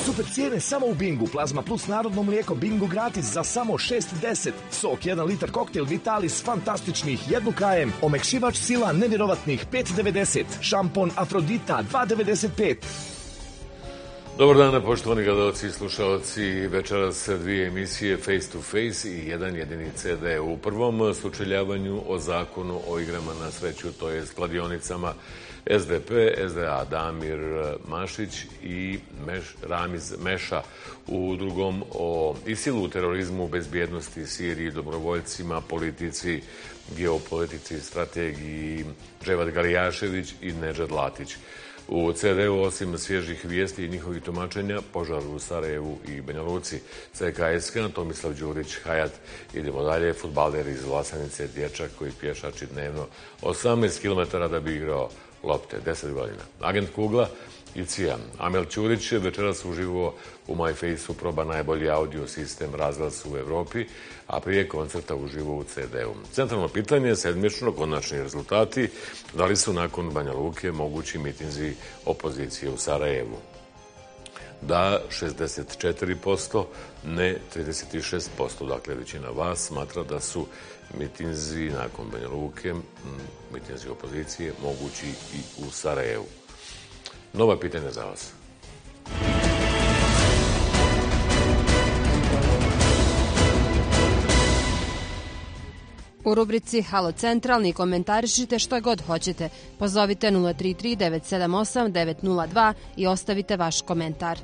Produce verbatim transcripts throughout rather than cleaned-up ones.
Super cijene samo u Bingu. Plazma plus narodno mlijeko Bingu gratis za samo šest deset. Sok jedan litar koktel Vitalis fantastičnih jedan kilogram. Omekšivač sila nevjerovatnih pet devedeset. Šampon Afrodita dva devedeset pet. Dobar dan, poštovani gledalci i slušalci. Večeras dvije emisije Face to Face i jedan jedini C D. U prvom sučeljavanju o zakonu o igrama na sreću, to je s kladionicama S D P, S D A, Damir Mašić i Meš, Ramiz Meša. U drugom o ISIL-u, terorizmu, bezbjednosti, Siriji, dobrovoljcima, politici, geopolitici, strategiji, Dževad Galijašević i Nedžad Latić. U C D-u, osim svježih vijesti i njihovih tumačenja, požar u Sarajevu i Banja Luci, C K S K, Tomislav Đurić, Hayat. Idemo dalje, fudbaler iz Vlasenice, dječak koji pješači dnevno osamnaest kilometara da bi igrao lopte, deset godina. Agent Kugla i Cija. Amel Ćurić večeras uživo u MyFaceu proba najbolji audio sistem razglas u Evropi, a prije koncerta uživo u C D-u. Centralno pitanje, sedmično, konačni rezultati, da li su nakon Banja Luke mogući mitinzi opozicije u Sarajevu. Da, šezdeset četiri posto, ne trideset šest posto. Dakle, većina vas smatra da su mitinzi nakon Banja Luke, mitinzi opozicije, mogući i u Sarajevu. Nova pitanja za vas. U rubrici Halo Centralni komentarišite što god hoćete. Pozovite nula tri tri devet sedam osam devet nula dva i ostavite vaš komentar.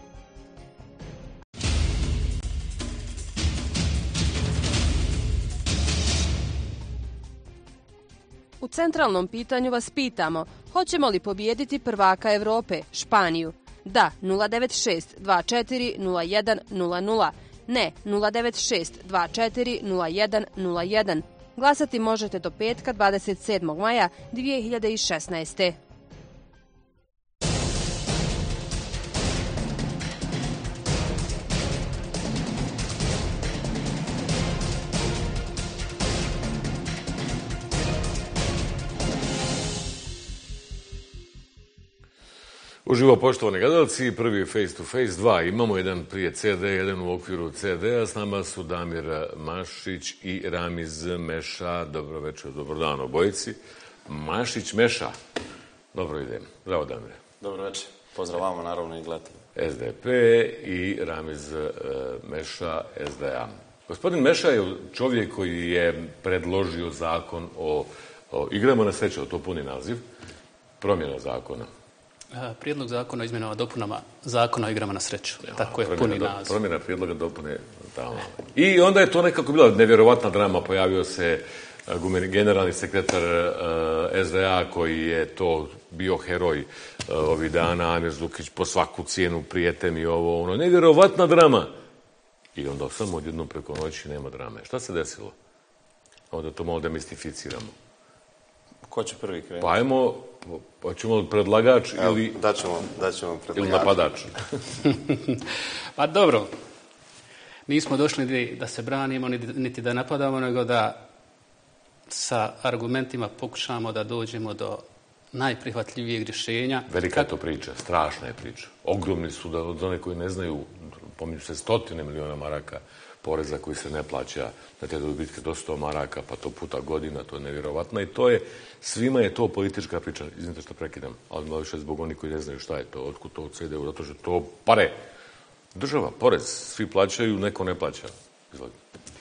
U centralnom pitanju vas pitamo, hoćemo li pobijediti prvaka Evrope, Španiju? Da, nula devet šest dva četiri nula jedan nula nula. Ne, nula devet šest dva četiri nula jedan nula jedan. Glasati možete do petka dvadeset sedmog maja dvije hiljade šesnaeste. Uživo, poštovani gledalci, prvi je Face to Face, dva. Imamo jedan prije C D, jedan u okviru C D-a. S nama su Damir Mašić i Ramiz Meša. Dobro večer, dobro dan obojici. Mašić, Meša. Dobro ide. Zdravo, Damire. Dobro večer. Pozdrav vama, naravno, i gledatelji. S D P i Ramiz Meša, S D A. Gospodin Meša je čovjek koji je predložio zakon o, o igrama na sreću, to puni naziv, promjena zakona. Prijedlog zakona o izmjenama dopunama zakona o igrama na sreću. Ja, tako je puni do, naziv. Promjena prijedloga dopune tamo. I onda je to nekako bila nevjerovatna drama. Pojavio se generalni sekretar uh, S D A koji je to bio heroj uh, ovih dana, Amir Zukić, po svaku cijenu prijete mi ovo, ono, nevjerovatna drama. I onda samo odjednom preko noći nema drame. Šta se desilo? Onda to malo demistificiramo. Ko će prvi krenuti? Pa ajmo, hoćemo li predlagač Evo, ili, daćemo, daćemo ili napadač? Pa dobro, nismo došli da se branimo, niti da napadamo, nego da sa argumentima pokušamo da dođemo do najprihvatljivijeg rješenja. Velika je to priča, strašna je priča. Ogromni su, da od one koji ne znaju, pominju se stotine miliona maraka poreza koji se ne plaća na te dobitke do sto maraka, pa to puta godina, to je nevjerovatno i to je, svima je to politička priča, izvinite što prekidam, ali malo više zbog onih koji ne znaju šta je to, otkud to C D U, zato što to pare. Država, porez, svi plaćaju, neko ne plaća. Izvolite.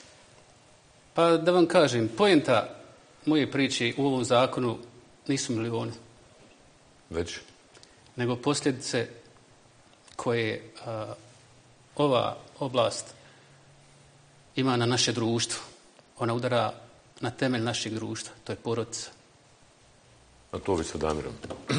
Pa da vam kažem, poenta moje priče u ovom zakonu nisu milioni. Već? Nego posljedice koje a, ova oblast ima na naše društvo. Ona udara na temelj našeg društva. To je porodica. A to vi sa Damirom.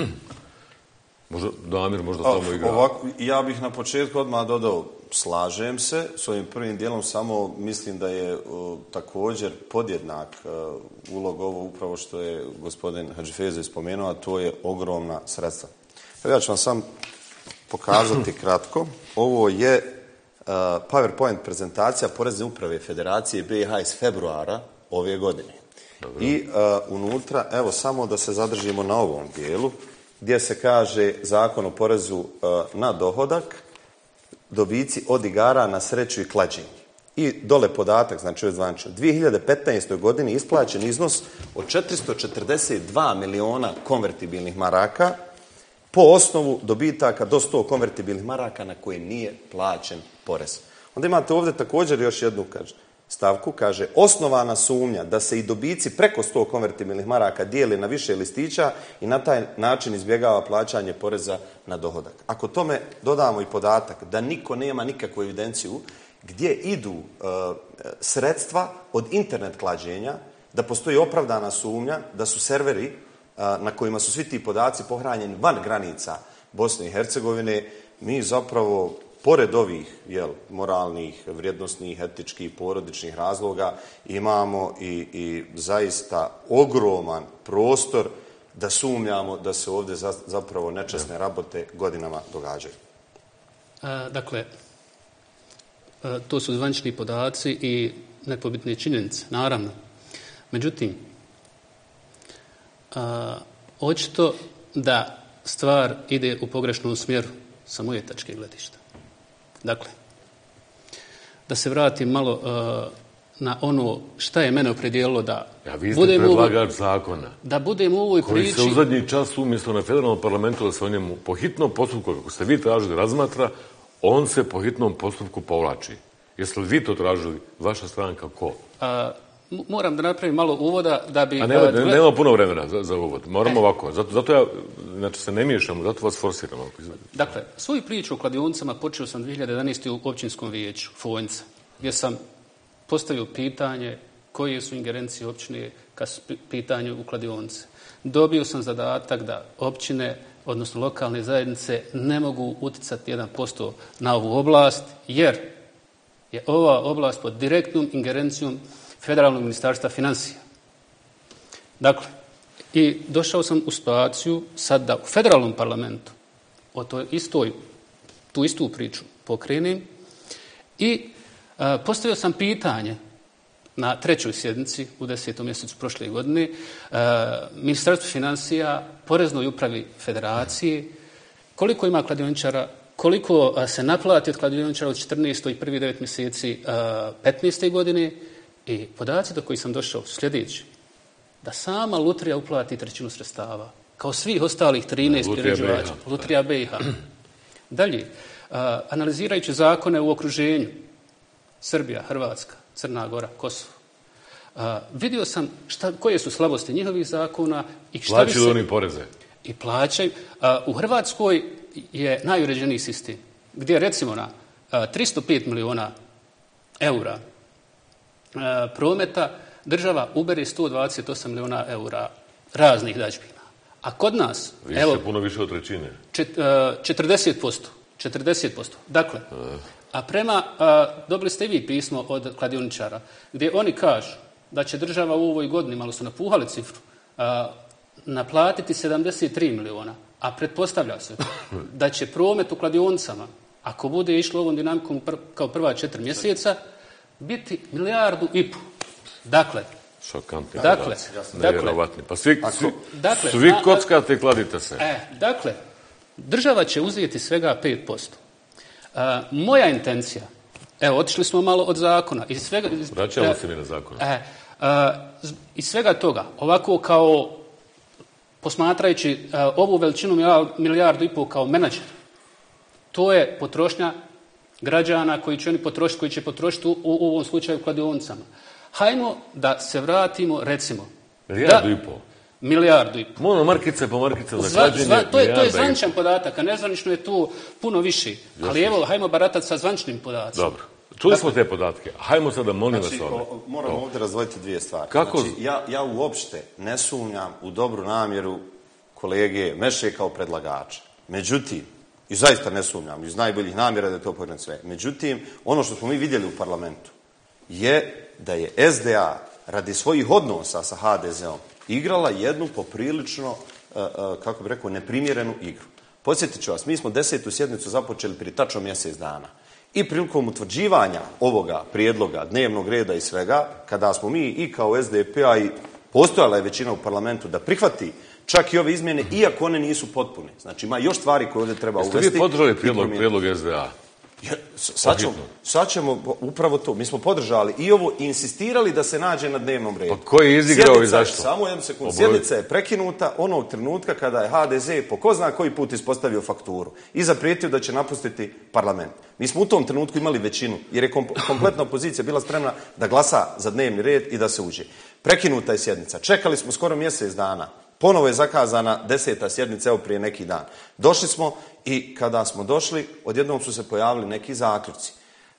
Možda, Damir možda tamo igra. Ovako, ja bih na početku odmah dodao, slažem se s ovim prvim dijelom, samo mislim da je uh, također podjednak uh, ulog ovo upravo što je gospodin Hadžifezo spomenuo, a to je ogromna sredstva. Ja ću vam sam pokazati kratko. Ovo je Uh, PowerPoint prezentacija Porezne uprave Federacije B i H iz februara ove godine. Dobro. I uh, unutra, evo samo da se zadržimo na ovom dijelu, gdje se kaže Zakon o porezu uh, na dohodak dobici od igara na sreću i klađenje. I dole podatak, znači ovo je zvanično. U dvije hiljade petnaestoj. godini isplaćen iznos od četiristo četrdeset dva miliona konvertibilnih maraka po osnovu dobitaka do sto konvertibilnih maraka na koje nije plaćen porez. Onda imate ovdje također još jednu kaže, stavku, kaže osnovana sumnja da se i dobici preko sto konvertibilnih maraka dijeli na više listića i na taj način izbjegava plaćanje poreza na dohodak. Ako tome dodamo i podatak da niko nema nikakvu evidenciju gdje idu e, sredstva od internet klađenja, da postoji opravdana sumnja da su serveri e, na kojima su svi ti podaci pohranjeni van granica Bosne i Hercegovine, mi zapravo pored ovih jel, moralnih, vrijednosnih, etičkih, porodičnih razloga imamo i, i zaista ogroman prostor da sumnjamo da se ovdje za, zapravo nečasne rabote godinama događaju. A, dakle, a, to su zvanični podaci i nepobitne činjenice, naravno. Međutim, a, očito da stvar ide u pogrešnom smjeru sa moje tačke gledišta. Dakle, da se vratim malo uh, na ono šta je mene opredijelilo da ja, vi ste predlagač zakona da budem u ovoj koji priči se u zadnji čas umjesto na federalnom parlamentu da se o njemu po hitnom postupku, kako ste vi tražili, razmatra, on se po hitnom postupku povlači. Jeste li vi to tražili? Vaša stranka ko? A, moram da napravim malo uvoda da bi... A nema, uh, dve... nema puno vremena za, za uvod. Moramo e. ovako. Zato, zato ja, znači se ne miješamo, zato vas forsiramo. Dakle, svoju priču o kladionicama počeo sam dvije hiljade jedanaeste. u općinskom vijeću Fonjca, gdje sam postavio pitanje koje su ingerencije općine kad su pitanje u kladionice. Dobio sam zadatak da općine, odnosno lokalne zajednice, ne mogu uticati jedan posto na ovu oblast, jer je ova oblast pod direktnom ingerencijom Federalnog ministarstva financija. Dakle, i došao sam u situaciju sad da u federalnom parlamentu o toj istoj, tu istu priču pokrenem i a, postavio sam pitanje na trećoj sjednici u desetom mjesecu prošle godine a, Ministarstvu financija, Poreznoj upravi Federacije, koliko ima kladioničara, koliko a, se naplati od kladioničara od četrnaeste i prvih devet mjeseci a, petnaeste. godine. I podaci do kojih sam došao su sljedeći. Da sama Lutrija uplati trećinu sredstava, kao svih ostalih trinaest priređivača. Lutrija B i H. Dalje, a, analizirajući zakone u okruženju, Srbija, Hrvatska, Crna Gora, Kosovo, a, vidio sam šta, koje su slabosti njihovih zakona i šta plaćaju bi se... oni poreze. I plaćaju. A, u Hrvatskoj je najuređeniji sistem, gdje recimo na a, tristo pet miliona eura prometa država ubere sto dvadeset osam miliona eura raznih dažbina. A kod nas... Više, evo, puno više od trećine. četrdeset posto. četrdeset posto. Dakle, a prema... Dobili ste i vi pismo od kladioničara, gdje oni kažu da će država u ovoj godini, malo su napuhali cifru, naplatiti sedamdeset tri miliona, a pretpostavlja se da će promet u kladionicama, ako bude išlo ovom dinamikom kao prva četiri mjeseca, biti milijardu i pol. Dakle, šokantni dakle, nevjerovatni. Pa svi, ako, svi, dakle, svi kockate i kladite se. E, dakle, država će uzeti svega pet posto. A, moja intencija, evo, otišli smo malo od zakona. Iz svega, iz, Vraćamo se mi na zakon. E, a, iz svega toga, ovako kao posmatrajući a, ovu veličinu milijardu i pol kao menadžer, to je potrošnja građana koji će oni potrošiti, koji će potrošiti u, u ovom slučaju kladionicama. Hajmo da se vratimo, recimo... Milijardu da, i pol. Milijardu i pol. Mono markice po markice za Zva, klađenje. Zva, to je, to je zvančan podatak, a nezvanično je tu puno više. Ali evo, hajmo baratati sa zvančnim podacima. Dobro. Čuli smo te podatke. Hajmo sada, molim znači, vas ovdje. Moramo ovdje razdvojiti dvije stvari. Kako? Znači, ja, ja uopšte ne sumnjam u dobru namjeru kolege Meše kao predlagača. Međutim, i zaista ne sumnjam, iz najboljih namjera da je to pogledati sve. Međutim, ono što smo mi vidjeli u parlamentu je da je S D A radi svojih odnosa sa H D Z-om igrala jednu poprilično, kako bih rekao, neprimjerenu igru. Podsjetit ću vas, mi smo desetu sjednicu započeli prije tačno mjesec dana. I prilikom utvrđivanja ovoga prijedloga, dnevnog reda i svega, kada smo mi i kao S D P, a i postojala je većina u parlamentu da prihvati čak i ove izmjene, iako one nisu potpune. Znači, ima još stvari koje ovdje treba Jeste uvesti. Jeste vi podržali prijedlog, prijedlog S D A? Ja, sad, ćemo, sad ćemo upravo to. Mi smo podržali i ovo i insistirali da se nađe na dnevnom redu. Pa ko je izigrao i zašto? Samo jednu sekundu. Sjednica je prekinuta onog trenutka kada je ha de ze po ko zna koji put ispostavio fakturu i zaprijetio da će napustiti parlament. Mi smo u tom trenutku imali većinu jer je kompletna opozicija bila spremna da glasa za dnevni red i da se uđe. Prekinuta je sjednica. Čekali smo skoro mjesec dana. Ponovo je zakazana deseta sjednica, evo prije neki dan. Došli smo i kada smo došli, odjednom su se pojavili neki zaključci.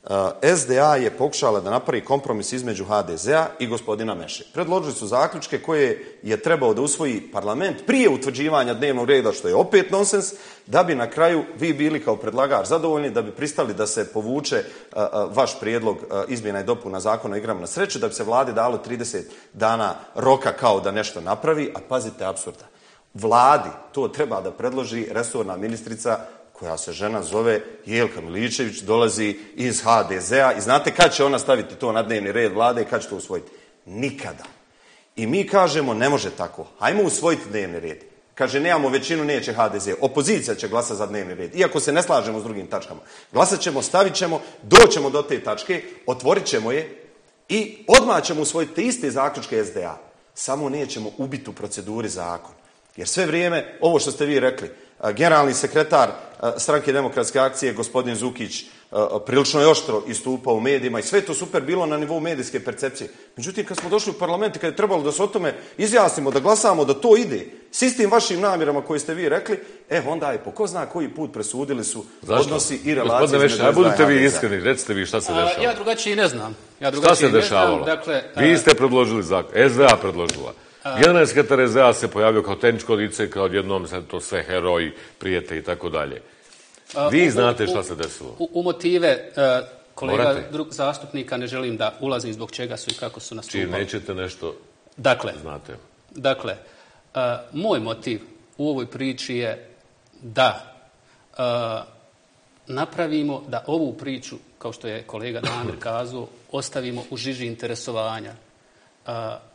es de a je pokušala da napravi kompromis između ha de zea i gospodina Meše. Predložili su zaključke koje je trebao da usvoji parlament prije utvrđivanja dnevnog reda, što je opet nonsens, da bi na kraju vi bili kao predlagač zadovoljni, da bi pristali da se povuče a, a, vaš prijedlog a, izmjena i dopuna zakona o igrama na sreću, da bi se vladi dalo trideset dana roka kao da nešto napravi, a pazite apsurda. Vladi to treba da predloži resorna ministrica koja se žena zove Jelka Miličević, dolazi iz ha de zea i znate kad će ona staviti to na dnevni red vlade i kad će to usvojiti? Nikada. I mi kažemo ne može tako. Hajmo usvojiti dnevni red. Kaže nemamo većinu, neće ha de ze. Opozicija će glasa za dnevni red. Iako se ne slažemo s drugim tačkama. Glasat ćemo, stavit ćemo, doćemo do te tačke, otvorit ćemo je i odmah ćemo usvojiti te iste zaključke es de a. Samo nećemo ubiti u proceduri zakon. Jer sve vrijeme, ovo što ste vi rekli, generalni sekretar Stranke demokratske akcije, gospodin Zukić, prilično je oštro istupao u medijima i sve to super bilo na nivou medijske percepcije. Međutim, kad smo došli u parlament i kad je trebalo da se o tome izjasnimo, da glasamo, da to ide, s istim vašim namjerama koje ste vi rekli, e, onda je po ko zna koji put presudili su Zašto? Odnosi i relacije. Gospodine Meše, a budite vi iskreni, recite vi šta se dešava. A, ja drugačije ne znam. Ja šta se dešavalo? Dakle, vi ste predložili zakon, es de a predložila. Generalni sekretar es de a se pojavio kao tehničko lice, kao odjednom sad to sve heroji, prijete i tako dalje. Vi u, znate šta se desilo. U, u motive uh, kolega drug, zastupnika ne želim da ulazim zbog čega su i kako su nastupali. Čiji nećete nešto dakle, znate. Dakle, uh, moj motiv u ovoj priči je da uh, napravimo da ovu priču, kao što je kolega Damir kazao, ostavimo u žiži interesovanja. Uh,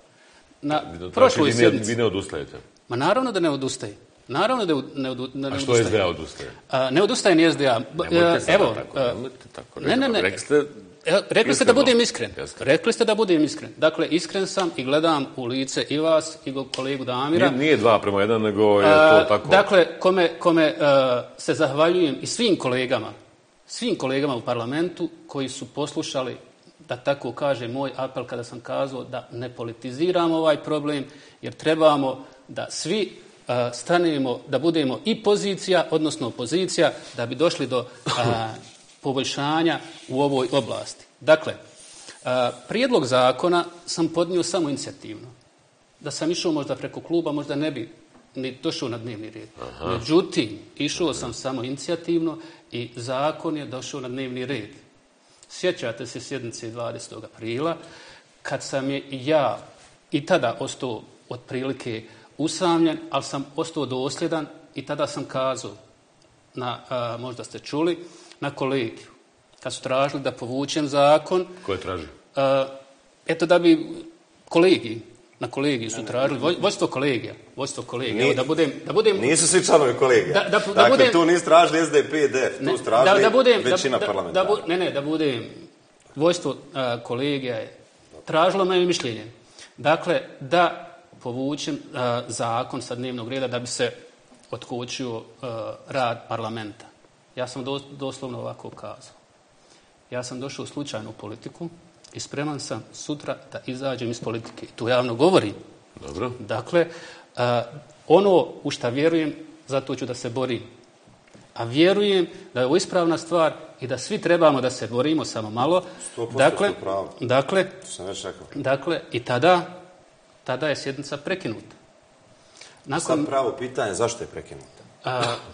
Na prošloj sjednici. Vi ne odustajete? Ma naravno da ne odustaje. Naravno da ne, odu, ne, ne A što odustaje. es de a odustaje? A, ne odustaje ni es de a. Nemojte sada Evo, tako. Nemojte tako. Ne, ne, ne. Rekli ste, rekli ste da budem iskren. Jeste. Rekli ste da budem iskren. Dakle, iskren sam i gledam u lice i vas i kolegu Damira. Nije, nije dva prema jedan, nego je to tako. Dakle, kome, kome uh, se zahvaljujem i svim kolegama, svim kolegama u parlamentu koji su poslušali, da tako kaže moj apel kada sam kazao da ne politiziramo ovaj problem, jer trebamo da svi uh, stanemo, da budemo i pozicija, odnosno opozicija, da bi došli do uh, poboljšanja u ovoj oblasti. Dakle, uh, prijedlog zakona sam podnio samo inicijativno. Da sam išao možda preko kluba, možda ne bi ni došao na dnevni red. Aha. Međutim, išao sam samo inicijativno i zakon je došao na dnevni red. Sjećate se sjednice dvadesetog aprila, kad sam je ja i tada ostao otprilike usamljen, ali sam ostao dosljedan i tada sam kazao, na, a, možda ste čuli, na kolegiju, kad su tražili da povučem zakon. Ko je tražio? A, eto da bi kolegiji, na kolegiji su tražili, voj, vojstvo kolegija, vojstvo kolegija, Evo, da budem, da budem... Nisu svi članovi kolegija. Da, da, da dakle, budem, tu nisu tražili es de pe de ef, tu su tražili da, da budem, većina da, parlamentara. Da, ne, ne, da budem, vojstvo a, kolegija je tražilo moje mišljenje. Dakle, da povučem a, zakon sa dnevnog reda da bi se otkočio a, rad parlamenta. Ja sam do, doslovno ovako kazao. Ja sam došao u slučajnu politiku i spreman sam sutra da izađem iz politike. Tu javno govorim. Dobro. Dakle, uh, ono u šta vjerujem, zato ću da se borim. A vjerujem da je ovo ispravna stvar i da svi trebamo da se borimo samo malo. sto posto dakle, pravo. Dakle, to sam već rekao. Dakle, i tada, tada je sjednica prekinuta. Nakon, sad pravo pitanje, zašto je prekinuta? Uh,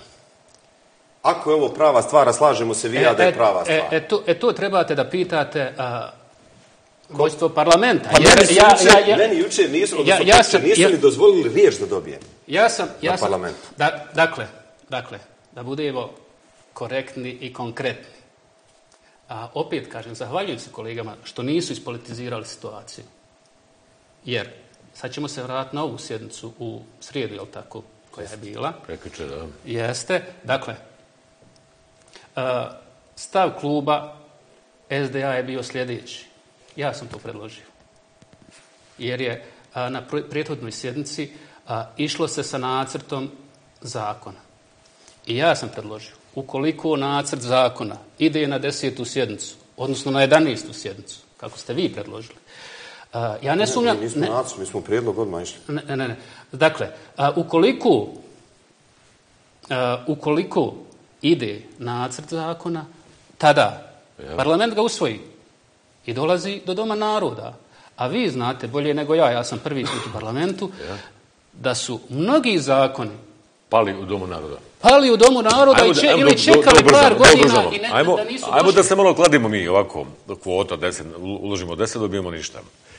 Ako je ovo prava stvar, a slažemo se vi ja da je prava stvar. E, e, to, e to trebate da pitate a, vojstvo parlamenta. Pa jer, meni, ja, juče, ja, ja, meni juče nisu, ja, ja sam, nisu ja, li dozvolili riječ da dobijem ja sam, ja na sam, parlamentu. Da, dakle, dakle, da budemo korektni i konkretni. A opet kažem, zahvaljujem se kolegama što nisu ispolitizirali situaciju. Jer sad ćemo se vratiti na ovu sjednicu u srijedu, jel tako, koja je bila. Prekjuče, da. Jeste. Dakle, Uh, stav kluba S D A je bio sljedeći. Ja sam to predložio. Jer je a, na prethodnoj sjednici a, išlo se sa nacrtom zakona. I ja sam predložio, ukoliko nacrt zakona ide na desetu sjednicu, odnosno na jedanaestu sjednicu, kako ste vi predložili, a, ja ne sumnjam... Mi nismo nacrt, mi smo prijedlog odmah išli. Ne, ne, ne. Dakle, a, ukoliko, a, ukoliko ide nacrt zakona, tada ja. Parlament ga usvoji i dolazi do Doma naroda. A vi znate bolje nego ja, ja sam prvi put u parlamentu, ja. Da su mnogi zakoni pali u Domu naroda. Pali u Domu naroda i če, ajmo, ili čekali do, do, par godina i ne, ajmo, da nisu ajmo da se malo kladimo mi ovako, do kvota deset, uložimo deset, dobijemo ništa.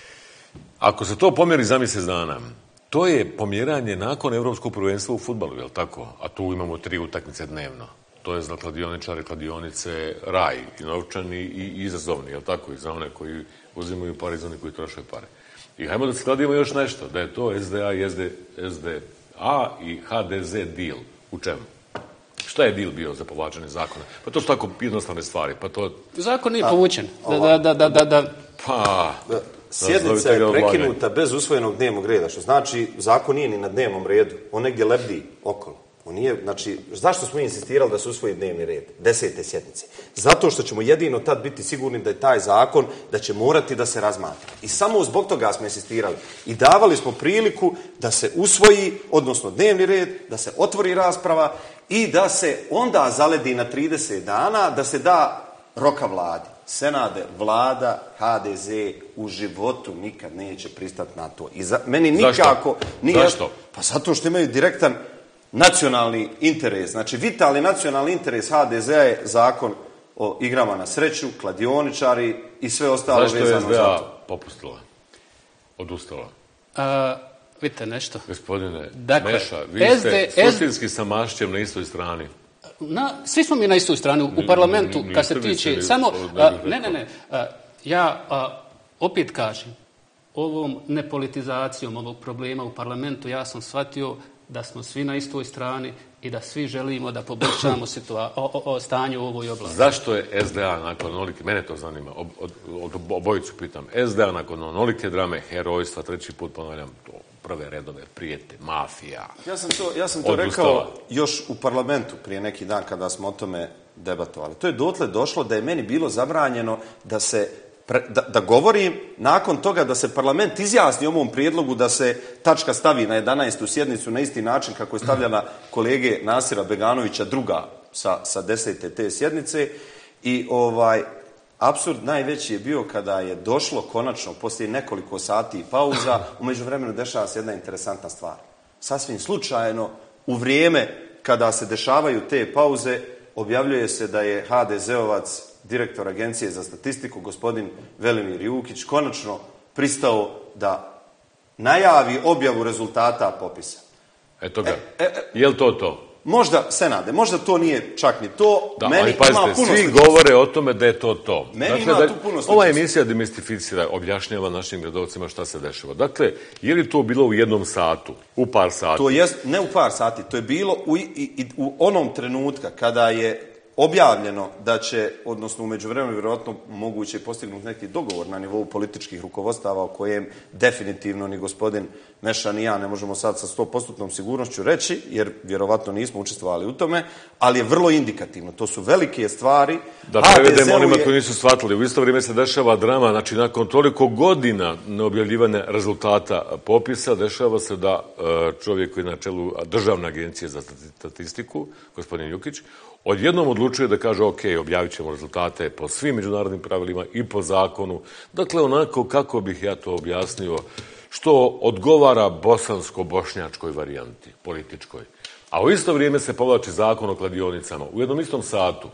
Ako se to pomjeri za mjesec dana, to je pomjeranje nakon Evropskog prvenstva u fudbalu, je li tako? A tu imamo tri utakmice dnevno. To je za kladioničare, kladionice, raj, i novčani i izazovni, je li tako? I za one koji uzimaju pare i za one koji troše pare. I hajmo da skladimo još nešto, da je to S D A i S D A i H D Z deal. U čemu? Šta je deal bio za povlačenje zakona? Pa to su tako jednostavne stvari. Pa to... Zakon nije povučen. Da, da, da, da, da. Pa... Da. Sjednica je prekinuta bez usvojenog dnevnog reda, što znači zakon nije ni na dnevnom redu. On negdje lebdi okolo. On nije, znači, zašto smo insistirali da se usvoji dnevni red desete sjednice? Zato što ćemo jedino tad biti sigurni da je taj zakon, da će morati da se razmatra. I samo zbog toga smo insistirali. I davali smo priliku da se usvoji, odnosno dnevni red, da se otvori rasprava i da se onda zaledi na trideset dana, da se da roka vladi. Senade, vlada, H D Z u životu nikad neće pristati na to. I za, meni nikako... Nije, Zašto? Pa zato što imaju direktan nacionalni interes. Znači, vitalni nacionalni interes H D Z je zakon o igrama na sreću, kladioničari i sve ostalo Zašto vezano za to. Zašto je S D A popustila? Odustala? A, vidite nešto. Gospodine dakle, Meša, vi S D, ste suštinski sa Mašćem na istoj strani. Na, svi smo mi na istoj strani u, u parlamentu, n, n, kad se tiče mislili, samo... ne, a, ne, ne, ne. A, ja a, opet kažem, ovom nepolitizacijom ovog problema u parlamentu ja sam shvatio da smo svi na istoj strani i da svi želimo da poboljšamo situa- o, o, o stanju u ovoj oblasti. Zašto je S D A nakon onolike, mene to zanima, ob, od, od obojicu pitam, S D A nakon onolike drame, herojstva, treći put ponavljam, to, prve redove, prijete, mafija. Ja sam to, ja sam to rekao još u parlamentu prije neki dan kada smo o tome debatovali. To je dotle došlo da je meni bilo zabranjeno da se Da, da govorim nakon toga da se parlament izjasni o ovom prijedlogu da se tačka stavi na jedanaestu sjednicu na isti način kako je stavljena kolege Nasira Beganovića druga sa, sa desete te sjednice. I ovaj, apsurd najveći je bio kada je došlo konačno poslije nekoliko sati pauza, u međuvremenu dešava se jedna interesantna stvar. Sasvim slučajno, u vrijeme kada se dešavaju te pauze, objavljuje se da je ha de zeovac direktor Agencije za statistiku, gospodin Velimir Jukić, konačno pristao da najavi objavu rezultata popisa. Eto ga. E, e, je li to to? Možda, Senade, možda to nije čak ni to. Da, Meni ali pazite, ima puno svi sličnosti. govore o tome da je to to. Meni dakle, ima da, tu puno sličnosti. Ova emisija demistificira, objašnjava našim gledalcima šta se dešava. Dakle, je li to bilo u jednom satu, u par sati? To je, ne u par sati, to je bilo u, i, i, u onom trenutka kada je objavljeno da će, odnosno u međuvremenu vjerojatno moguće postignuti neki dogovor na nivou političkih rukovodstava o kojem definitivno ni gospodin Meša ni ja ne možemo sad sa sto posto sigurnošću reći, jer vjerovatno nismo učestvovali u tome, ali je vrlo indikativno. To su velike stvari. Da prevedemo onima koji nisu shvatili. U isto vrijeme se dešava drama, znači nakon toliko godina neobjavljivanja rezultata popisa, dešava se da čovjek koji je na čelu Državne agencije za statistiku, gospodin Jukić, odjednom odlučuje da kaže, ok, objavit ćemo rezultate po svim međunarodnim pravilima i po zakonu. Dakle, onako, kako bih ja to objasnio, što odgovara bosansko-bošnjačkoj varijanti, političkoj. A u isto vrijeme se povlači zakon o kladionicama. U jednom istom satu.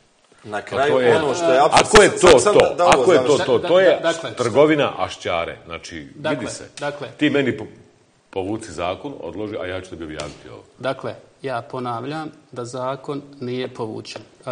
Na kraju to je, ono što je apsolutno... Ako je to sam, to, da, ako je to to, to je dakle, trgovina ašćare. Znači, dakle, vidi se. Dakle, ti meni po, povuci zakon, odloži, a ja ću tebi objaviti ovo. Dakle, ja ponavljam da zakon nije povučen. Uh,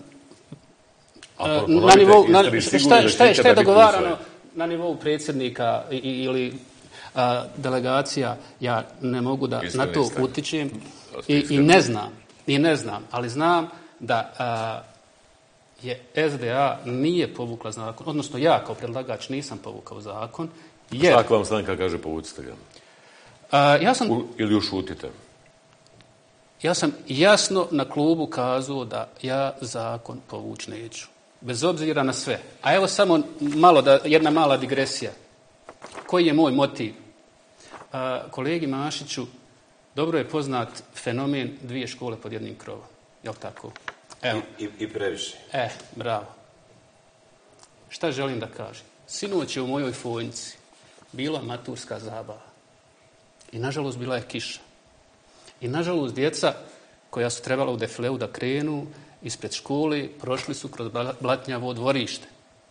uh, na nivou, na, šta, šta, šta je dogovarano na nivou predsjednika i, ili uh, delegacija, ja ne mogu da Isto na to utičem i, i ne znam, i ne znam, ali znam da uh, je S D A nije povukla zakon, odnosno ja kao predlagač nisam povukao zakon. Jer, šta ako vam stranka kaže povucite ga? A, ja sam, U, ili ušutite? Ja sam jasno na klubu kazao da ja zakon povući neću. Bez obzira na sve. A evo samo malo da, jedna mala digresija. Koji je moj motiv? A, kolegi Mašiću dobro je poznat fenomen dvije škole pod jednim krovom. Je li tako? Evo. I, i, I previše. E, bravo. Šta želim da kažem? Sinoć je u mojoj Fojnici bila maturska zabava. I nažalost bila je kiša. I nažalost djeca koja su trebala u defileu da krenu ispred škole prošli su kroz blatnjavo dvorište.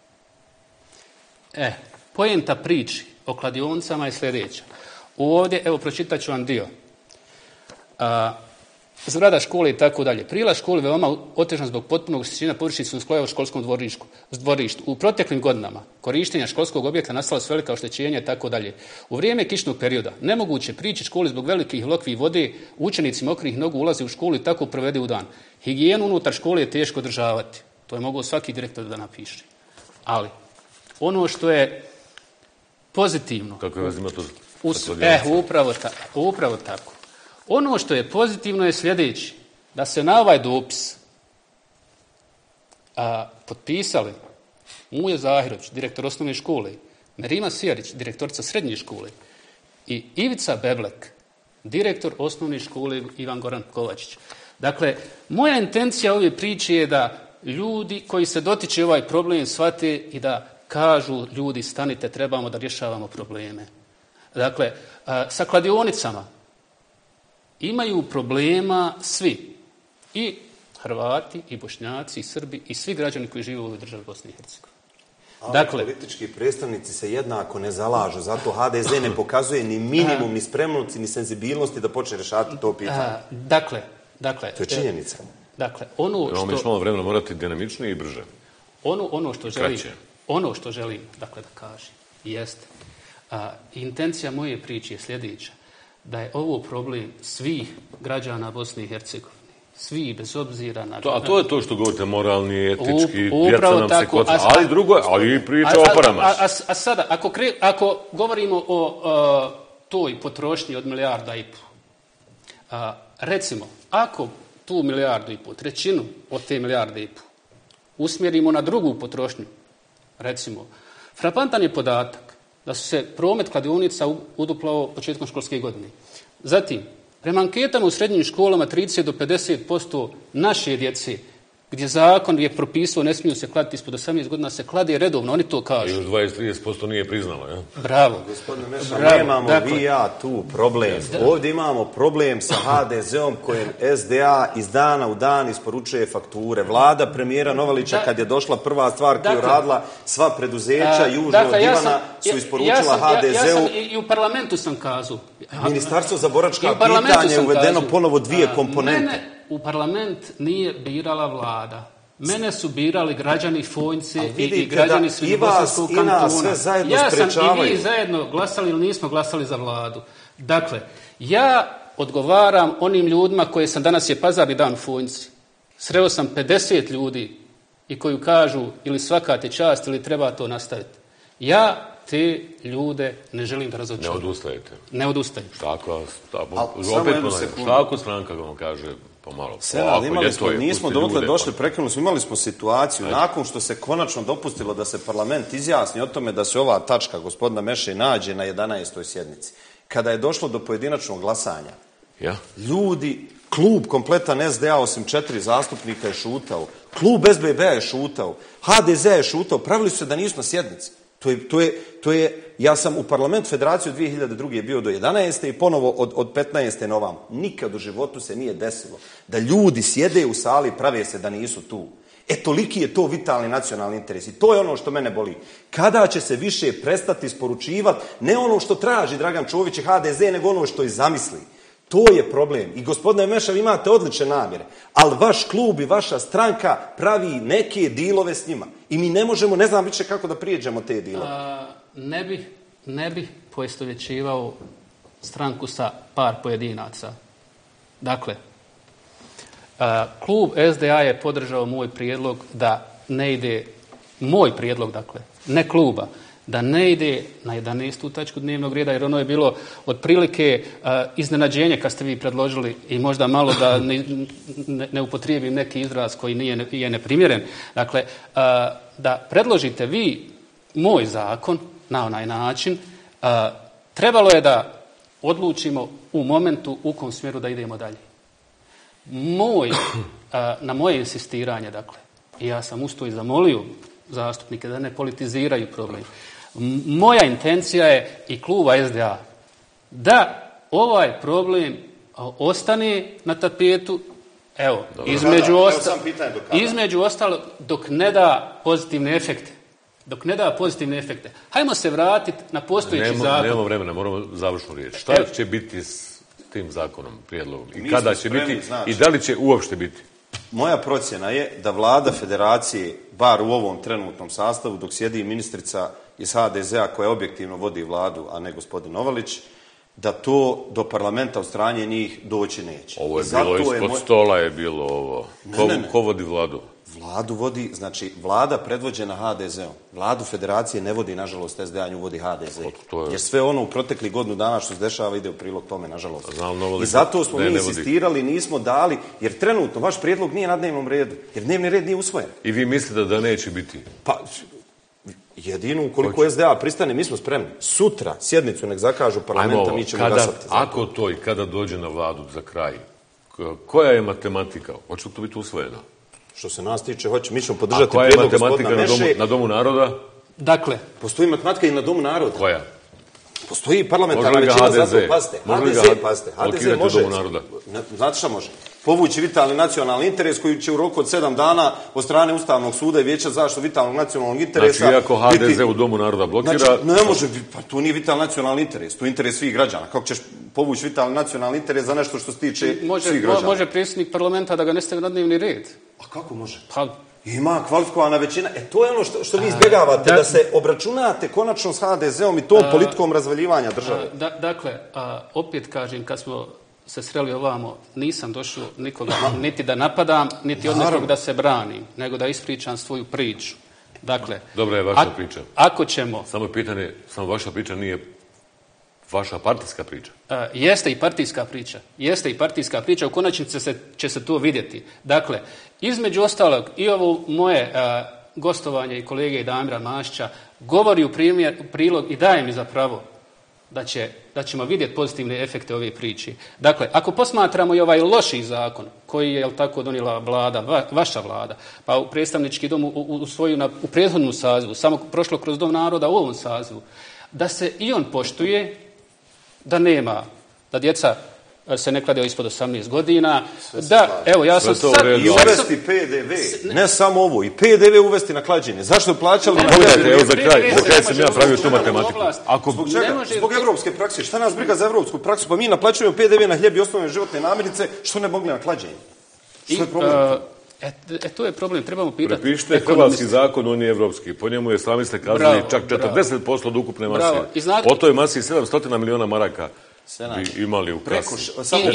E, poenta priči o kladionicama je sljedeća. Ovdje, evo, pročitat ću vam dio. A, zgrada škole i tako dalje. Prilaz škole veoma otežan zbog potpunog oštećenja površinskog sloja u školskom dvorištu. U proteklim godinama korištenja školskog objekta nastala su velika oštećenja i tako dalje. U vrijeme kišnog perioda nemoguće prići školi zbog velikih lokvi vode, učenici mokrih nogu ulaze u školu i tako provede u dan. Higijenu unutar škole je teško održavati. To je mogao svaki direktor da napiše. Ali ono što je pozitivno... Kako je vas ima to? Us, e, upravo, ta, upravo tako. Ono što je pozitivno je sljedeći, da se na ovaj dopis a, potpisali Mujo Zahirović, direktor osnovne škole, Merima Sijarić, direktorica srednje škole i Ivica Beblek, direktor osnovne škole Ivan Goran Kovačić. Dakle, moja intencija ove priče je da ljudi koji se dotiče ovaj problem shvate i da kažu ljudi stanite, trebamo da rješavamo probleme. Dakle, a, sa kladionicama imaju problema svi. I Hrvati, i Bošnjaci, i Srbi, i svi građani koji žive u ovoj državi Bosne i Hercegovine. Ali dakle, politički predstavnici se jednako ne zalažu. Zato H D Z ne pokazuje ni minimum, ni spremnosti, ni senzibilnosti da počne rešavati to pitanje. A, dakle, dakle... To je činjenica. Dakle, ono što... Imamo još malo vremena, morati dinamičnije i brže. Ono, ono što želim, Kraće. ono što želim, dakle, da kažem, jeste. A, intencija moje priče je sljedeća. Da je ovo problem svih građana Bosne i Hercegovine. Svi, bez obzira na... To, a to je to što govorite, moralni, etički, U, djeca nam tako, se koca. a, Ali drugo, ali i priča a, o paramaš. A, a, a sada, ako, kre, ako govorimo o a, toj potrošnji od milijarda i pol, a, recimo, ako tu milijardu i pol, trećinu od te milijarde i pol, usmjerimo na drugu potrošnju, recimo, frapantan je podatak da su se promet kladionica uduplao početkom školske godine. Zatim, prema anketama u srednjim školama trideset do pedeset posto naše djece, gdje zakon je propisao ne smiju se kladiti ispod osamnaest godina, se klade redovno, oni to kažu. I još dvadeset do trideset posto nije priznalo, ja? Bravo. Gospodine Meša, Bravo. nemamo dakle, vi ja tu problem. Ovdje imamo problem sa H D Z-om kojem S D A iz dana u dan isporučuje fakture. Vlada premijera Novalića, da, kad je došla prva stvar koju dakle, radila, sva preduzeća južno dakle, od ja Ivana sam, su isporučila ja, ja sam, H D Z-u. Ja, ja sam, i, i u parlamentu sam kazao. Ministarstvo za boračka pitanja je uvedeno kazao, ponovo dvije a, komponente. Mene u parlament nije birala vlada. Mene su birali građani Fojnice i, i građani Srednjobosanskog kantona. Sve zajedno ja sam sprečavaju. i vi zajedno glasali ili nismo glasali za vladu. Dakle, ja odgovaram onim ljudima koje sam, danas je pazarni dan u Fojnici. Sreo sam pedeset ljudi i koji kažu ili svaka te čast ili treba to nastaviti. Ja te ljude ne želim da razočaram. Ne odustajete. Ne odustajem. Šta ako, Al, opet šta ako stranka vam kaže pomalo? Senad, imali smo, nismo dotle došli, prekinuli smo, imali smo situaciju, ajde, nakon što se konačno dopustilo da se parlament izjasni o tome da se ova tačka gospodina Meše nađe na jedanaestoj sjednici. Kada je došlo do pojedinačnog glasanja, ja? ljudi, klub kompletan S D A osim četiri zastupnika je šutao, klub S B B je šutao, H D Z je šutao, pravili su se da nisu na sjednici. To je, to je, to je, ja sam u parlamentu federacije od dvije hiljade druge bio do jedanaeste i ponovo od, od petnaeste na ovam. Nikad u životu se nije desilo da ljudi sjede u sali i prave se da nisu tu. E, toliki je to vitalni nacionalni interes. I to je ono što mene boli. Kada će se više prestati isporučivati ne ono što traži Dragan Čović i H D Z, nego ono što i zamisli. To je problem. I gospodine Mešav, imate odlične namjere, ali vaš klub i vaša stranka pravi neke dilove s njima. I mi ne možemo, ne znam više kako da prijeđemo te dilove. A, ne bih ne bi poistovjećivao stranku sa par pojedinaca. Dakle, a, klub S D A je podržao moj prijedlog da ne ide, moj prijedlog, dakle, ne kluba, da ne ide na jedanaestu tačku dnevnog reda, jer ono je bilo otprilike uh, iznenađenje kad ste vi predložili i možda malo da ne, ne, ne upotrijebim neki izraz koji nije, je neprimjeren. Dakle, uh, da predložite vi moj zakon na onaj način, uh, trebalo je da odlučimo u momentu u kom smjeru da idemo dalje. Moj, uh, na moje insistiranje, dakle, i ja sam usto i zamolio zastupnike da ne politiziraju problem. Moja intencija je i kluba S D A da ovaj problem ostane na tapetu, evo, Dobro. između, osta- između ostalo, dok ne da pozitivne efekte. Dok ne da pozitivne efekte. Hajmo se vratiti na postojeći Nemo, zakon. Nemamo vremena, moramo završnu riječ. Šta evo. će biti s tim zakonom, prijedlogom? I Mi kada će spremni, biti znači. i da li će uopšte biti? Moja procjena je da vlada federacije, bar u ovom trenutnom sastavu, dok sjedi ministrica iz H D Z-a koja objektivno vodi vladu, a ne gospodin Novalić, da to do parlamenta od strane njih doći neće. Ovo je bilo ispod je moj... stola je bilo ovo. Ne, ko, ne, ne. ko vodi vladu? Vladu vodi, znači, vlada predvođena H D Z-om. Vladu federacije ne vodi, nažalost, S D A, nju vodi H D Z. Je... Jer sve ono u protekli godinu dana što se dešava ide u prilog tome, nažalost. Znam, I zato smo ne, mi ne insistirali, nismo dali, jer trenutno vaš prijedlog nije na dnevnom redu, jer dnevni red nije usvojen. I vi mislite da neće biti? Pa, jedino ukoliko Hoće. S D A pristane, mi smo spremni. Sutra sjednicu nek zakažu parlamenta, Ajmo, mi ćemo kada, glasati. Ako to i kada dođe na vladu za kraj, koja je matematika? Hoće li to biti usvojeno? Što se nas tiče, hoće, mi ćemo podržati prijedlog gospodina Meše. Na domu, na domu naroda? Dakle. Postoji matematika i na domu naroda. Koja? Postoji parlamentarna većina, zato pazite. H D Z, pazite. H D Z može, znate šta može? Povući vitalni nacionalni interes koji će u roku od sedam dana od strane Ustavnog suda i Vijeća za zaštitu vitalnog nacionalnog interesa... Znači, iako H D Z biti... u domu naroda blokira... Znači, ne može, pa to nije vitalni nacionalni interes, to je interes svih građana. Kako ćeš povući vitalni nacionalni interes za nešto što se tiče može, svih građana? Može predsjednik parlamenta da ga ne stavi na dnevni red. A kako može? Pa... Ima kvalifikovana većina. E, to je ono što, što vi izbjegavate, da, da se obračunate konačno s H D Z-om i tom a, politikom razvaljivanja države. A, da, dakle, a, opet kažem, kad smo se sreli ovamo, nisam došao nikoga niti da napadam, niti od nekog da se branim, nego da ispričam svoju priču. Dakle, dobra je vaša a, priča. Ako ćemo... Samo pitanje, samo vaša priča nije vaša partijska priča. A, jeste i partijska priča. Jeste i partijska priča. U konačnici se, će se to vidjeti. Dakle, između ostalog, i ovo moje a, gostovanje i kolege i Damira Mašća govori u primjer, prilog i daje mi za pravo da, će, da ćemo vidjeti pozitivne efekte ove priče. Dakle, ako posmatramo i ovaj loši zakon koji je, jel tako, donijela vlada, va, vaša vlada, pa u predstavnički dom u, u, u svoju na, u prethodnom sazivu, samo prošlo kroz Dom naroda u ovom sazivu, da se i on poštuje, da nema, da djeca se ne klade ispod osamnaest godina, da, evo, ja sam sad... I uvesti P D V, ne samo ovo, i P D V uvesti na klađenje. Zašto plaćali... Ne, ne, evo, za kraj, za kraj sam ja pravio tu matematiku. Ako, zbog čega? Može... Zbog evropske prakse. Šta nas briga za evropsku praksu? Pa mi naplaćujemo P D V na hljeb i osnovne životne namirnice, što ne mogli na klađenje? Što je problem? Uh, E, e, to je problem, trebamo pitati. Prepišite hrvatski zakon, on je evropski. Po njemu je, sami ste kazali, bravo, čak četrdeset posto od ukupne mase. Znate... O toj masi sedamsto miliona maraka bi imali u kasi.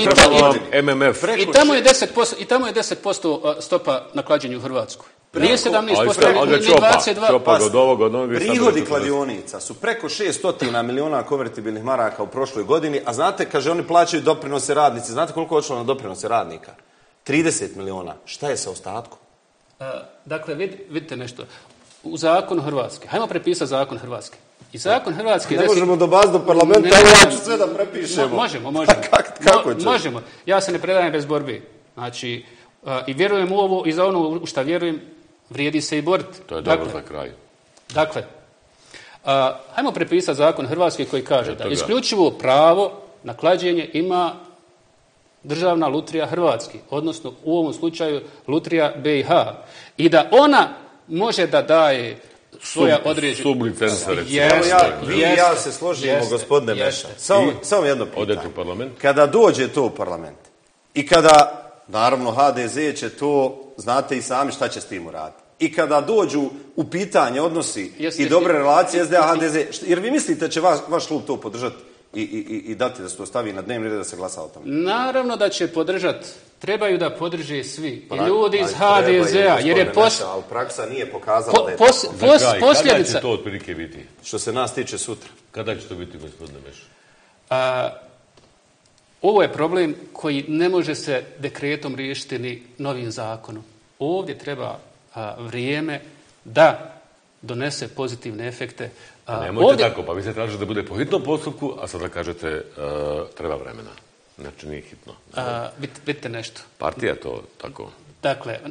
M M F. I tamo je deset posto, i tamo je deset posto stopa na klađenju u Hrvatskoj. Nije sedamnaest posto, nije dvadeset dva posto. Prihodi kladionica su preko šesto miliona konvertibilnih maraka u prošloj godini, a znate, kaže, oni plaćaju doprinose radnici. Znate koliko je odšlo na doprinose radnika? trideset miliona. Šta je sa ostatkom? A, dakle, vid, vidite nešto. U zakonu Hrvatske. Hajmo prepisati zakon Hrvatske. I zakon Hrvatske... Ne možemo do baz do parlamenta, ali ja ću sve da prepišemo. Mo, možemo, možemo. Kak, kako Mo, možemo. Ja se ne predajem bez borbe. Znači, a, i vjerujem u ovo, i za ono u šta vjerujem, vrijedi se i boriti. To je dobro dakle, za kraj. Dakle, a, hajmo prepisati zakon Hrvatske koji kaže da isključivo pravo na klađenje ima Državna lutrija Hrvatske, odnosno u ovom slučaju lutrija B i H. I da ona može da daje svoja određenja. Sublicenca, recimo. Vi i ja se složimo, jeste, gospodine Meša. Samo, samo jedno pitanje. Odete u parlament? Kada dođe to u parlament i kada, naravno, H D Z će to, znate i sami šta će s tim uraditi. I kada dođu u pitanje odnosi jeste, i dobre relacije S D A H D Z, jer vi mislite da će vaš, vaš klub to podržati? i, i, i dati da se to stavi na dnevni red da se glasa o tome? Naravno da će podržati. Trebaju da podrže svi. I ljudi iz ha de ze a, jer je pos... ali praksa nije pokazala po, da je pos, tako. pos, Kraj, posljedica... Kada će to otprilike biti? Što se nas tiče sutra. Kada će to biti, gospodine Meša? A, ovo je problem koji ne može se dekretom riješiti ni novim zakonom. Ovdje treba a, vrijeme da donese pozitivne efekte. A, Nemojte ovdje... tako, pa vi se tražite da bude po hitnom postupku, a sada kažete uh, treba vremena. Znači nije hitno. A, vid, vidite nešto. Partija to tako. Dakle,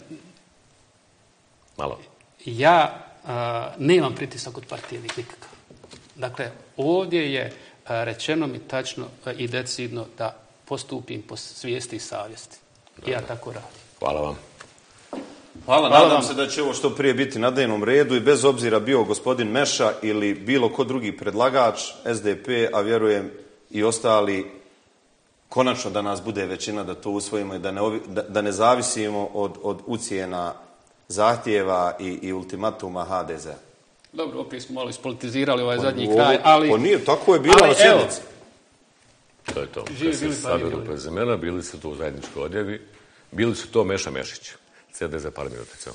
malo. Ja a, nemam pritisak od partije nikakav. Dakle, ovdje je a, rečeno mi tačno a, i decidno da postupim po svijesti i savjesti. I ja tako radim. Hvala vam. Hvala, Hvala nadam vam. se da će ovo što prije biti na dnevnom redu i bez obzira bio gospodin Meša ili bilo ko drugi predlagač, es de pe, a vjerujem i ostali, konačno da nas bude većina da to usvojimo i da ne, ovi, da, da ne zavisimo od, od ucijena zahtjeva i, i ultimatuma ha de ze a. Dobro, opet smo malo ispolitizirali ovaj zadnji ovo, kraj, ali... Pa nije, tako je bilo na sjednici. To je to. Živi, Kad se sabiru prezimena, bili su to u zajedničkoj odjavi, bili su to Meša Mešić. ce de za par minutica.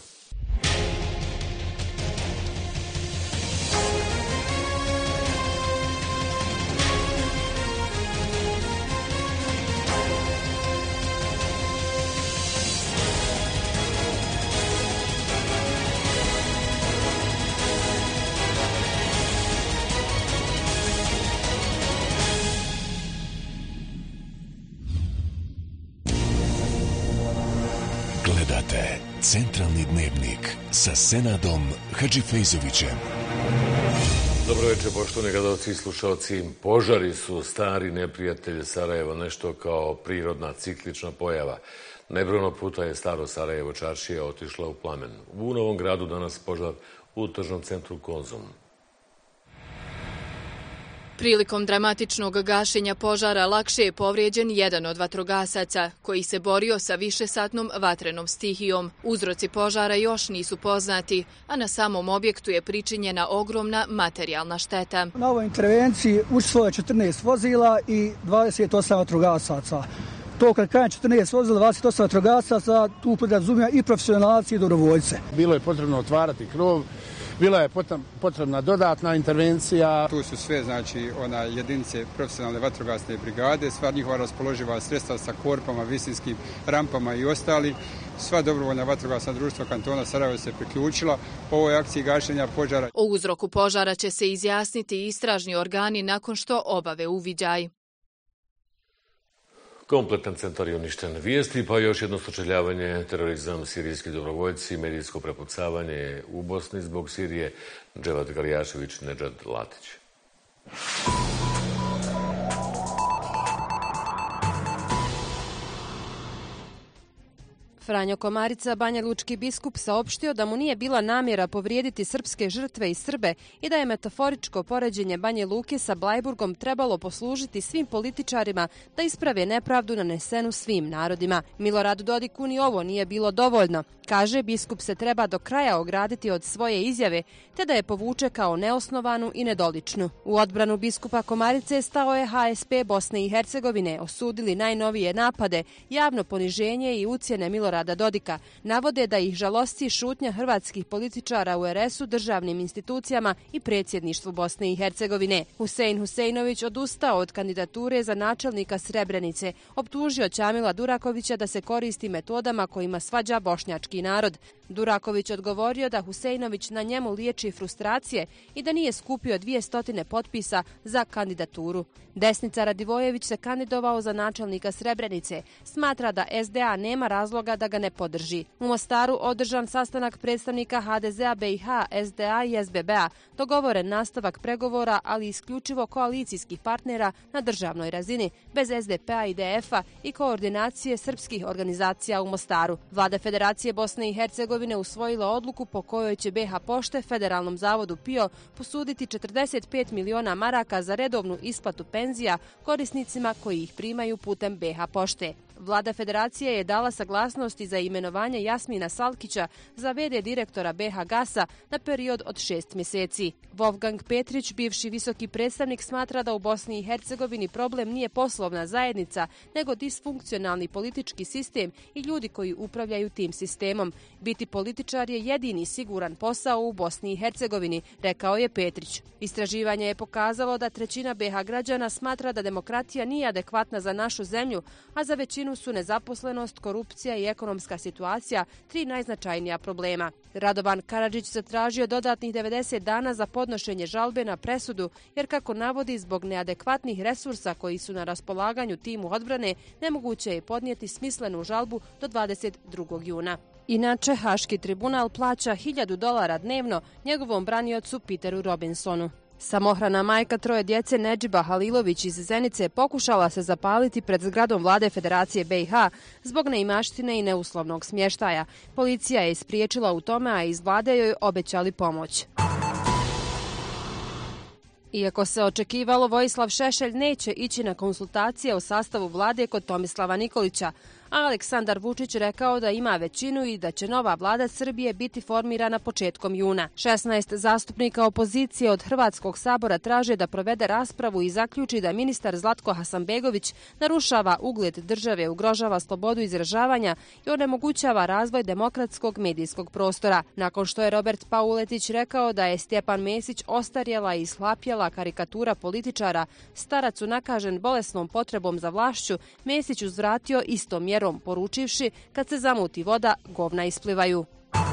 Gledate Centralni dnevnik sa Senadom Hadžifejzovićem. Dobro večer, poštovani gledalci i slušalci. Požari su stari neprijatelj Sarajeva, nešto kao prirodna ciklična pojava. Nebrojeno puta je staro Sarajevo čaršija otišla u plamen. U Novom Gradu danas požar u tržnom centru Konzum. Prilikom dramatičnog gašenja požara lakše je povrijeđen jedan od vatrogasaca, koji se borio sa višesatnom vatrenom stihijom. Uzroci požara još nisu poznati, a na samom objektu je pričinjena ogromna materijalna šteta. Na ovoj intervenciji učestvovalo je četrnaest vozila i dvadeset osam vatrogasaca. To kad kažem četrnaest vozila, dvadeset osam vatrogasaca, tu podrazumijeva i profesionalci i dobrovoljce. Bilo je potrebno otvarati krov. Bila je potrebna dodatna intervencija. Tu su sve, znači, ona jedinice profesionalne vatrogasne brigade, sva njihova raspoloživa sredstva sa korpama, visinskim rampama i ostali. Sva dobrovoljna vatrogasna društva kantona Sarajevo se priključila ovoj akciji gašenja požara. O uzroku požara će se izjasniti istražni organi nakon što obave uviđaj. Kompletan centar je uništen. Vijesti, pa još jedno sučeljavanje, terorizam, sirijski dobrovoljci, medijsko prepucavanje u Bosni zbog Sirije, Dževad Galijašević, Nedžad Latić. Franjo Komarica, banjalučki biskup, saopštio da mu nije bila namjera povrijediti srpske žrtve i Srbe i da je metaforičko poređenje Banje Luke sa Blajburgom trebalo poslužiti svim političarima da isprave nepravdu nanesenu svim narodima. Miloradu Dodiku ni ovo nije bilo dovoljno. Kaže, biskup se treba do kraja ograditi od svoje izjave, te da je povuče kao neosnovanu i nedoličnu. U odbranu biskupa Komarice stao je ha es pe Bosne i Hercegovine, osudili najnovije napade, javno poniženje i ucjene Milorada Dodika. Navode da ih žalosti šutnja hrvatskih političara u er es u, državnim institucijama i predsjedništvu Bosne i Hercegovine. Husein Husejnović odustao od kandidature za načelnika Srebrenice, optužio Ćamila Durakovića da se koristi metodama kojima svađa bošnjački narod. Duraković odgovorio da Husejnović na njemu liječi frustracije i da nije skupio dvije stotine potpisa za kandidaturu. Desnica Radivojević se kandidovao za načelnika Srebrenice. Smatra da es de a nema razloga da ga ne podrži. U Mostaru održan sastanak predstavnika ha de ze a be i ha, es de a i es be be a. Dogovoren nastavak pregovora, ali isključivo koalicijskih partnera na državnoj razini, bez es de pe a i de ef a i koordinacije srpskih organizacija u Mostaru. Vlada Federacije Bosne i Hercegovine usvojila odluku po kojoj će be ha Pošte Federalnom zavodu pe i o posuditi četrdeset pet miliona maraka za redovnu isplatu penzija korisnicima koji ih primaju putem be ha Pošte. Vlada Federacije je dala saglasnosti za imenovanje Jasmina Salkića za ve de direktora be ha Gasa na period od šest mjeseci. Wolfgang Petrić, bivši visoki predstavnik, smatra da u Bosni i Hercegovini problem nije poslovna zajednica, nego disfunkcionalni politički sistem i ljudi koji upravljaju tim sistemom. Biti političar je jedini siguran posao u Bosni i Hercegovini, rekao je Petrić. Istraživanje je pokazalo da trećina be ha građana smatra da demokratija nije adekvatna za našu zemlju, a za većinu su nezaposlenost, korupcija i ekonomska situacija tri najznačajnija problema. Radovan Karadžić zatražio dodatnih devedeset dana za podnošenje žalbe na presudu, jer kako navodi, zbog neadekvatnih resursa koji su na raspolaganju timu odbrane, nemoguće je podnijeti smislenu žalbu do dvadeset drugog juna. Inače, Haški tribunal plaća hiljadu dolara dnevno njegovom braniocu Peteru Robinsonu. Samohrana majka troje djece Nedžiba Halilović iz Zenice pokušala se zapaliti pred zgradom Vlade Federacije be i ha zbog neimaštine i neuslovnog smještaja. Policija je spriječila u tome, a iz vlade joj obećali pomoć. Iako se očekivalo, Vojislav Šešelj neće ići na konsultacije o sastavu vlade kod Tomislava Nikolića, a Aleksandar Vučić rekao da ima većinu i da će nova vlada Srbije biti formirana početkom juna. šesnaest zastupnika opozicije od Hrvatskog sabora traže da provede raspravu i zaključi da ministar Zlatko Hasanbegović narušava ugled države, ugrožava slobodu izražavanja i onemogućava razvoj demokratskog medijskog prostora. Nakon što je Robert Pauletić rekao da je Stjepan Mesić ostarjela i ishlapjela karikatura političara, starac unakažen bolesnom potrebom za vlašću, Mesić uzvratio istom mjerom, poručivši kad se zamuti voda, govna isplivaju.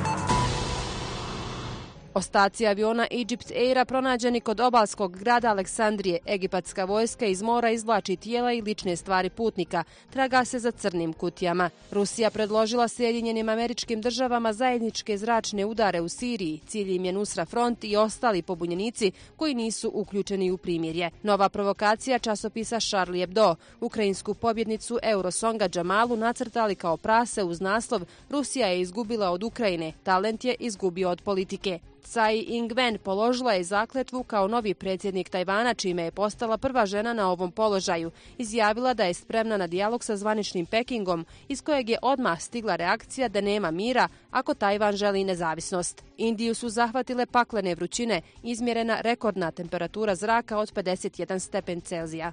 Ostaci aviona Egypt Aira pronađeni kod obalskog grada Aleksandrije. Egipatska vojska iz mora izvlači tijela i lične stvari putnika. Traga se za crnim kutijama. Rusija predložila Sjedinjenim Američkim Državama zajedničke zračne udare u Siriji. Cilj im je Nusra Front i ostali pobunjenici koji nisu uključeni u primirje. Nova provokacija časopisa Charlie Hebdo. Ukrajinsku pobjednicu Eurosonga Džamalu nacrtali kao prase uz naslov "Rusija je izgubila od Ukrajine, talent je izgubio od politike". Tsai Ing-wen položila je zakletvu kao novi predsjednik Tajvana, čime je postala prva žena na ovom položaju. Izjavila da je spremna na dijalog sa zvaničnim Pekingom, iz kojeg je odmah stigla reakcija da nema mira ako Tajvan želi nezavisnost. Indiju su zahvatile paklene vrućine, izmjerena rekordna temperatura zraka od pedeset jedan stepen Celzija.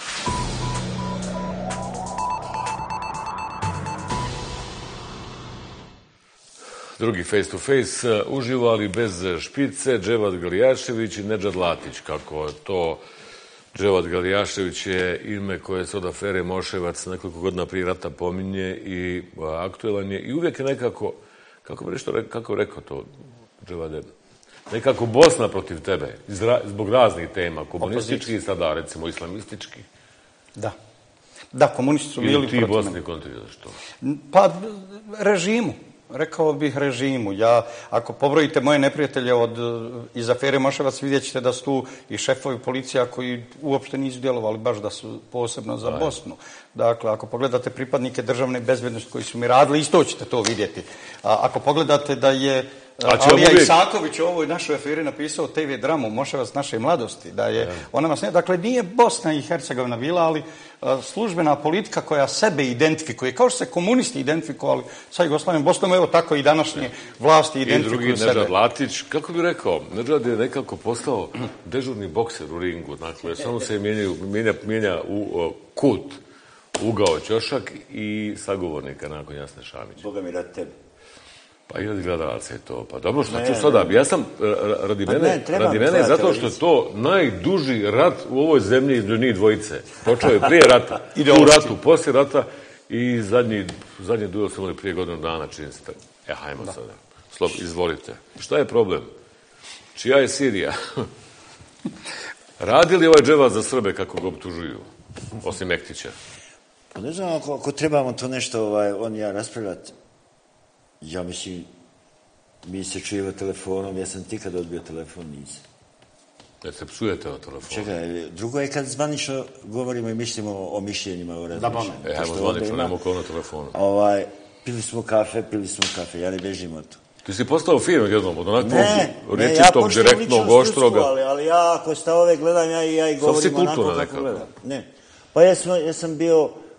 Drugi face to face, uživali bez špice, Dževad Galijašević i Nedžad Latić. Kako to Dževad Galijašević je ime koje se od afere Moševac nekoliko godina prije rata pominje i aktuelan je i uvijek je nekako, kako bi nešto, kako rekao to Dževade, nekako Bosna protiv tebe, zbog raznih tema, komunistički i sada recimo islamistički. Da. Da, komunisti su bili protiv. Ili ti Bosni kontra, zašto? Pa, režimu. Rekao bih režimu. Ja, ako pobrojite moje neprijatelje od, iz afere Moševac, vidjet ćete da su tu i šefovi policija koji uopšte nisu djelovali baš da su posebno za Bosnu. Dakle, ako pogledate pripadnike državne bezbednosti koji su mi radili, isto ćete to vidjeti. A, ako pogledate da je Alija uvijek... Isaković u ovoj našoj aferi napisao te ve dramu Moševac naše mladosti, da je ja. ona nas ne... Dakle, nije Bosna i Hercegovina bila, ali a, službena politika koja sebe identifikuje, kao što se komunisti identifikovali sa Jugoslavijom, Bosnom, evo tako i današnje vlasti identifikuju sebe. I drugi, Nedžad Latić, kako bi rekao, Nedžad je nekako postao dežurni bokser u ringu, dakle, samo se mijenja, mijenja, mijenja u uh, kut, ugao ćošak i sagovornika nakon Jasne Šamić. Boga mi radi tebe. Pa i radi gledalaca je to. Pa dobro, što ću sada? Ja sam, radi mene, ne, radi mene zato što je to najduži rat u ovoj zemlji između njih dvojice. Počeo je prije rata, u ratu, poslije rata i zadnji, zadnji duel smo imali prije godinu dana, čini se. E, hajmo da. sada. Slob, izvolite. Šta je problem? Čija je Sirija? Radi li ovaj dževat za Srbe kako ga optužuju? Osim Mektića. Pa ne znam, ako, ako trebamo to nešto, ovaj, on i ja raspravljati, ja mislim, mi se čujemo telefonom, ja sam ti kad odbio telefon, nisam. Da se psujete o telefonu. Čekaj, drugo je kad zvanično govorimo i mislimo o mišljenjima, o razmišljenju. E, hajmo zvanično, nema ko na telefonu. Ovaj, pili smo kafe, pili smo kafe, ja ne bežim od to. Ti si postao film jednom, od onakvog rečitog, ja direktnog, oštroga. Ali, ali ja, ako stavove gledam, ja i, ja i govorim onako kako gledam. Ne. Pa ja sam, ja sam bio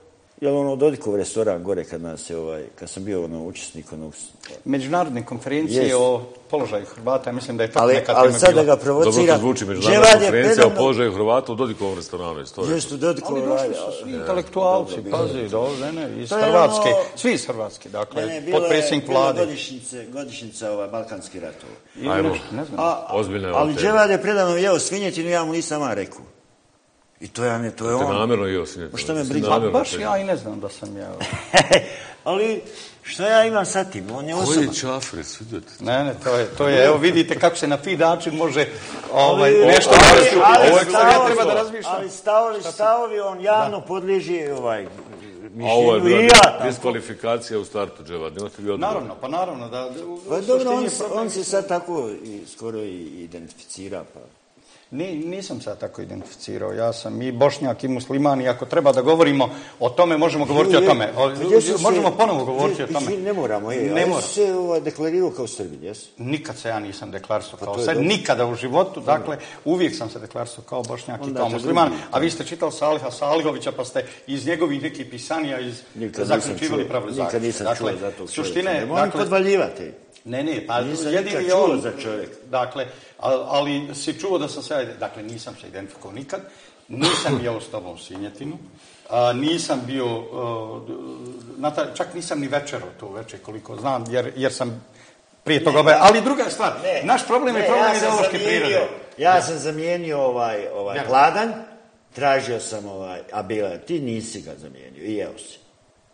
Jel ono Dodikov restoran gore kad nas je ovaj, kad sam bio ono učesnik onog... Međunarodne konferencije yes. o položaju Hrvata, mislim da je tako ali, neka ali tema sad bila. Da ga provocira... Dobro to zvuči, međunarodna konferencija predavno... o položaju Hrvata u Dodikovom restoranu. Jesu, Dodikov... Ali došli su svi intelektualci, pazi, dole, ne, iz Hrvatske, ono... svi iz Hrvatske, dakle, ne, ne, potpredsjednik vlade. Bilo je godišnjica ovaj, Balkanski ratova. Ajmo, ne znam. A, ozbiljna je ali Dževad je predavno jeo svinjetinu, ja mu nisam vam rekao. I to ja ne, to je on. Te namjerno jeo svinjetinu. Što me briga? Pa baš ja i ne znam da sam jeo. Ali što ja imam sa tim? On je osoba. Koji čafri, svidjeti? Ne, ne, to je, to je, evo vidite kako se na fin način može ovaj, ali, nešto... Ali, ali, ovo je stavovi, ja treba da razmišljam. Ali stavovi, stavovi, on javno da. podliježi ovaj... A ovo je bila ja, diskvalifikacija u startu, Dževad. Naravno, pa naravno. Da, pa dobro, on, on se sad tako i, skoro i identificira, pa... Ni, nisam sad tako identificirao. Ja sam i Bošnjak i musliman i ako treba da govorimo o tome, možemo govoriti je, o tome. O, možemo se, ponovo govoriti je, o tome. Ne moramo, je. Ne mora. Se ovaj, deklarirao kao Srbin, jesu? Nikad se ja nisam deklarisao pa kao Srbin. Nikada u životu. Dobro. Dakle, uvijek sam se deklarisao kao Bošnjak onda i kao musliman. Drugi. A vi ste čitali Saliha Salihovića, pa ste iz njegovih nekih pisanija iz zaključivali pravili zaključke. Nikad nisam dakle, čuo za tog suštine, ne moram podvaljivati. Ne, ne, pa jedini je on za čovjek. Dakle, ali si čuo da sam se, dakle, nisam se identifikovao nikad, nisam jeo s tobom svinjetinu, a, nisam bio, a, čak nisam ni večerao to večer koliko znam, jer, jer sam prije toga, ne, ali druga stvar, ne, naš problem ne, je problem ja ideološke prirode. Ja da. sam zamijenio ovaj, ovaj ja. pladan, tražio sam ovaj, a bila, ti nisi ga zamijenio i jeo si.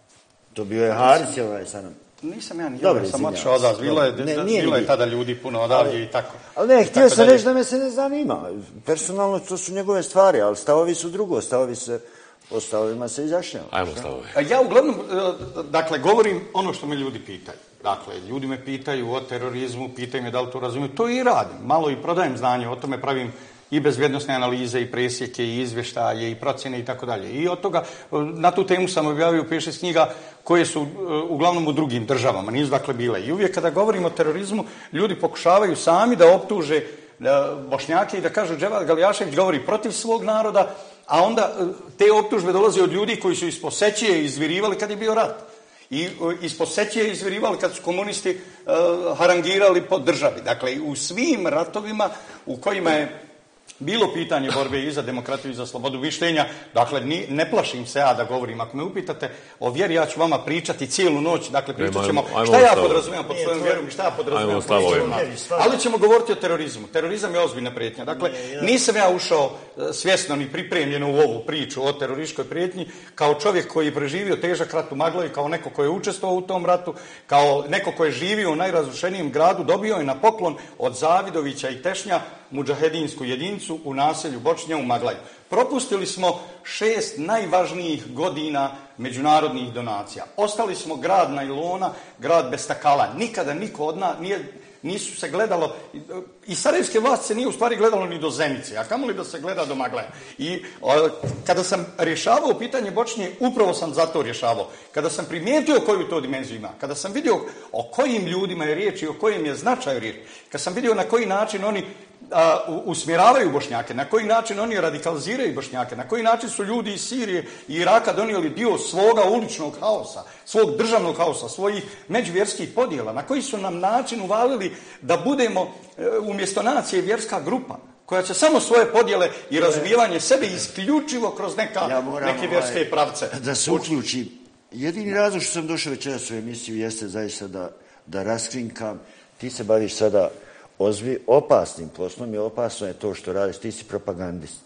To bio je Haris, ovaj, sa nam. Nisam ja ni jeo, sam otišao odavde. Bilo je, ne, bilo je tada ljudi puno odavdje i tako. Ali ne, htio sam reći da me se ne zanima. Personalno to su njegove stvari, ali stavovi su drugo. Stavovi se, o stavovima se izjašnjava. Ajmo stavovi. Ja uglavnom, dakle, govorim ono što me ljudi pitaju. Dakle, ljudi me pitaju o terorizmu, pitaju me da li to razumiju. To i radim. Malo i prodajem znanje, o tome pravim i bezbjednosne analize, i presjeke, i izvještaje, i procjene, i tako dalje. I od toga, na tu temu sam objavio pet šest knjiga koje su uglavnom u drugim državama, nisu dakle bile. I uvijek kada govorimo o terorizmu, ljudi pokušavaju sami da optuže Bošnjake i da kažu Dževad Galjašević govori protiv svog naroda, a onda te optužbe dolaze od ljudi koji su ispod Sećije izvirivali kad je bio rat. I ispod Sećije izvirivali kad su komunisti uh, harangirali po državi. Dakle, u svim ratovima u kojima je bilo pitanje borbe i za demokratiju i za slobodu mišljenja. Dakle, ni, ne plašim se ja da govorim. Ako me upitate o vjeri, ja ću vama pričati cijelu noć. Dakle, pričat ćemo šta ja podrazumijem pod svojom vjerom i šta ja podrazumijem pod svojom vjerom. Ali ćemo govoriti o terorizmu. Terorizam je ozbiljna prijetnja. Dakle, nisam ja ušao svjesno ni pripremljeno u ovu priču o terorističkoj prijetnji kao čovjek koji je preživio težak rat u Maglavi, kao neko koji je učestvovao u tom ratu, kao neko koji je živio u najrazrušenijem gradu, dobio je na poklon od Zavidovića i Tešnja mudžahedinsku jedinicu u naselju Bočnja u Maglaju. Propustili smo šest najvažnijih godina međunarodnih donacija. Ostali smo grad najlona, grad bez stakala. Nikada niko od nas nije, nisu se gledalo, i sarajevske vlasti se nije u stvari gledalo ni do Zenice, a kamoli da se gleda do Maglaja. I o, kada sam rješavao pitanje Bočnje, upravo sam zato rješavao. Kada sam primijetio koju to dimenziju ima, kada sam vidio o kojim ljudima je riječ i o kojem je značaju riječ, kada sam vidio na koji način oni a, usmjeravaju Bošnjake, na koji način oni radikaliziraju Bošnjake, na koji način su ljudi iz Sirije i Iraka donijeli dio svoga uličnog haosa, svog državnog haosa, svojih međuvjerskih podjela, na koji su nam način uvalili da budemo umjesto nacije vjerska grupa koja će samo svoje podjele i razbijevanje sebe isključivo kroz neka, ja moram, neke vjerske ovaj, pravce. Da se uključim. Jedini razlog što sam došao večeras u emisiju jeste zaista da, da raskrinkam. Ti se baviš sada ozbi, opasnim poslom i opasno je to što radiš. Ti si propagandist.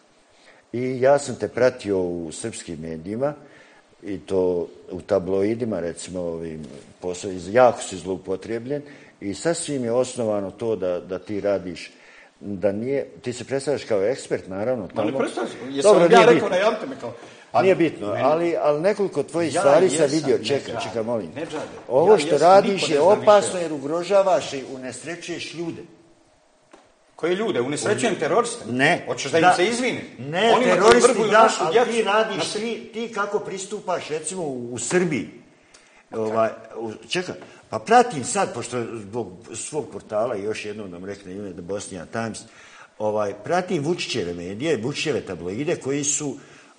I ja sam te pratio u srpskim medijima i to u tabloidima, recimo, ovim posao, jako si zloupotrebljen i sasvim je osnovano to da, da ti radiš, da nije, ti se predstavljaš kao ekspert, naravno. Tamo. Ma ne predstavljaš, jesam Dobro, ja rekao, najavite me kao... Ali, nije bitno, meni, ali, ali nekoliko tvojih ja stvari sam vidio, čekaj, čekaj, molim. Ovo što ja radiš je opasno jer ugrožavaš i unesrećuješ ljude. Koje ljude? Unesrećujem teroriste? Ne. Hoćeš da, da im se izvini? Ne, onima teroristi da, ali djecu, ti radiš, naši... ti, ti kako pristupaš, recimo, u, u Srbiji. Ovaj, u, čekaj, pa pratim sad, pošto zbog svog portala, i još jednom nam rekne ime The Bosnian Times, ovaj, pratim Vučićeve medije, Vučićeve tabloide koji su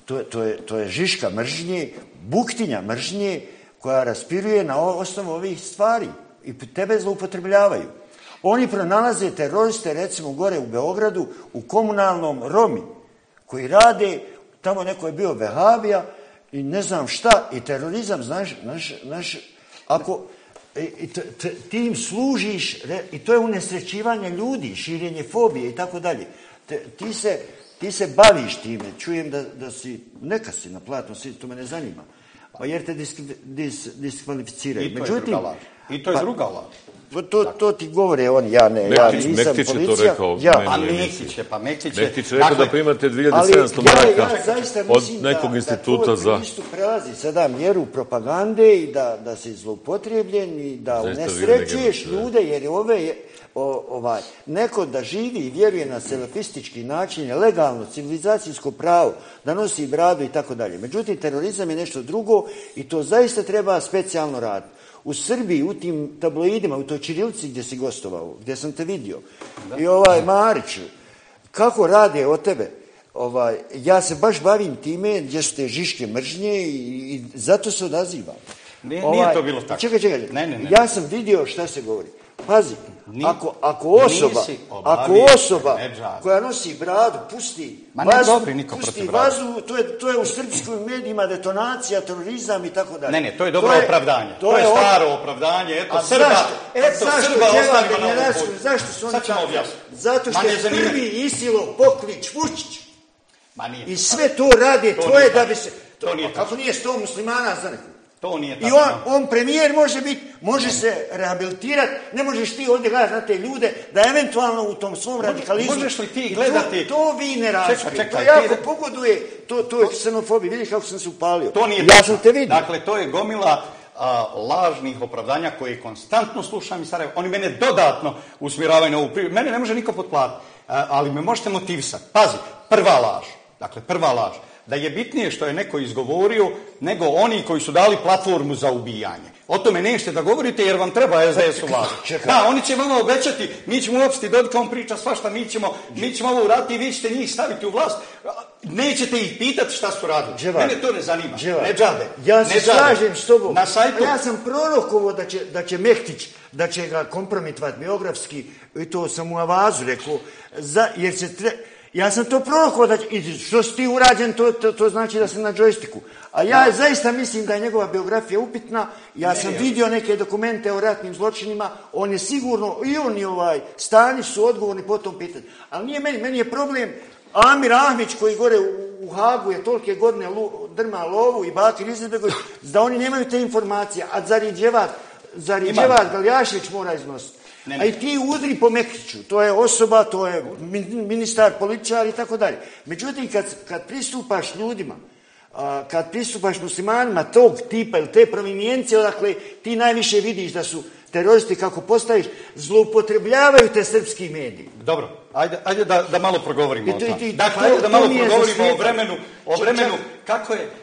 To, to, je, to je žiška mržnje, buktinja mržnje koja raspiruje na osnovu ovih stvari i tebe zloupotrebljavaju. Oni pronalaze teroriste, recimo gore u Beogradu, u komunalnom Romi, koji rade, tamo neko je bio vehabija i ne znam šta, i terorizam, znaš, naš, naš, ako i t, t, ti im služiš, i to je unesrećivanje ljudi, širenje fobije i tako dalje. Ti se, ti se baviš time, čujem da, da si, neka si na platnom svijetu, to me ne zanima, pa jer te disk, dis, diskvalificiraju. I to Međutim, je druga laž. I to je pa, druga laž. To, to ti govore oni, ja ne, ja Mektić, nisam Mektić policija. je to rekao. Ja, a Mektić je, pa Mektić je... Mektić je rekao dakle, da primate dvije hiljade sedamsto ja, maraka ja od nekog da, instituta da za... pristup prelazi sada mjeru propagande i da, da si zloupotrebljen i da unesrećuješ ljude, jer je ove... Je, o, ovaj, neko da živi i vjeruje na salafistički način, je legalno, civilizacijsko pravo, da nosi bradu i tako dalje. Međutim, terorizam je nešto drugo i to zaista treba specijalno raditi. U Srbiji, u tim tabloidima, u toj ćirilici gdje si gostovao, gdje sam te vidio, da. I ovaj Mariću, kako rade od tebe, ovaj, ja se baš bavim time gdje su te žiške mržnje i, i zato se odazivam. Nije, ovaj, nije to bilo tako. Čekaj, čekaj, ne, ne, ne. ja sam vidio šta se govori. Pazi, Ni, ako, ako osoba, ako osoba koja nosi bradu pusti Ma vazu, dobri, pusti vazu, to je, to je u srpskim medijima detonacija, terorizam i tako dalje. Ne, ne, to je dobro to je, opravdanje. To, to je staro od... opravdanje. Eto, a Srba, zašto? eto, zašto Srba ostavimo na ovom putu. Zašto su oni tako? Zato što je prvi Isilo poklič Vučić. Ma nije. I sve to rade, to, to je da bi se... To, to nije kako nije sto muslimana za neku? To nije I on, on premijer može biti, može ne. se rehabilitirati, ne možeš ti ovdje gledati na te ljude, da eventualno u tom svom radikalizmu... Možeš li ti gledati... To, to vi ne razumijete. To jako ti... pogoduje, to, to je ksenofobija. Vidiš kako sam se upalio. To nije ja sam te vidio. Dakle, to je gomila a, lažnih opravdanja koje konstantno slušam iz Sarajeva. Oni mene dodatno usmjeravaju na ovu priču. Mene ne može niko potplatiti, ali me možete motivisati. Pazi, prva laž. Dakle, prva laž. Da je bitnije što je neko izgovorio nego oni koji su dali platformu za ubijanje. O tome nećete da govorite jer vam treba es de es u vladu. Da, oni će vama obećati, mi ćemo uopštiti Dodika, on priča svašta, mi ćemo, mi ćemo ovo uraditi i vi ćete njih staviti u vlast. Nećete ih pitati šta su radili. Dževar, mene to ne zanima. Dževar, ne džabe. Ja se slažem s tobom. Na sajtu... Ja sam prorokovo da će, da će Mektić, da će ga kompromitovati biografski, i to sam u avazu rekao, za, jer će tre... Ja sam to prorokovao da će, i što si ti urađen, to, to, to znači da sam na džojstiku. A ja no. zaista mislim da je njegova biografija upitna. Ja ne, sam ne, vidio neke dokumente o ratnim zločinima. On je sigurno, i on i ovaj Stanić su odgovorni po tom pitanju. Ali nije meni, meni je problem Amir Ahmić koji gore u, u Hagu je tolike godine lu, drma lovu i Bakir Izetbegović, da oni nemaju te informacije. A zar je Dževat, zar je Dževat Galjašević mora iznositi. Ne, ne. A i ti udri po Mektiću, to je osoba, to je ministar, političar i tako dalje. Međutim, kad, kad pristupaš ljudima, a, kad pristupaš muslimanima tog tipa ili te provinijencije, odakle ti najviše vidiš da su teroristi, kako postaviš, zloupotrebljavaju te srpski mediji. Dobro, ajde, ajde da, da malo progovorimo I to, o tom. I, dakle, ajde da malo progovorimo o vremenu, o vremenu kako je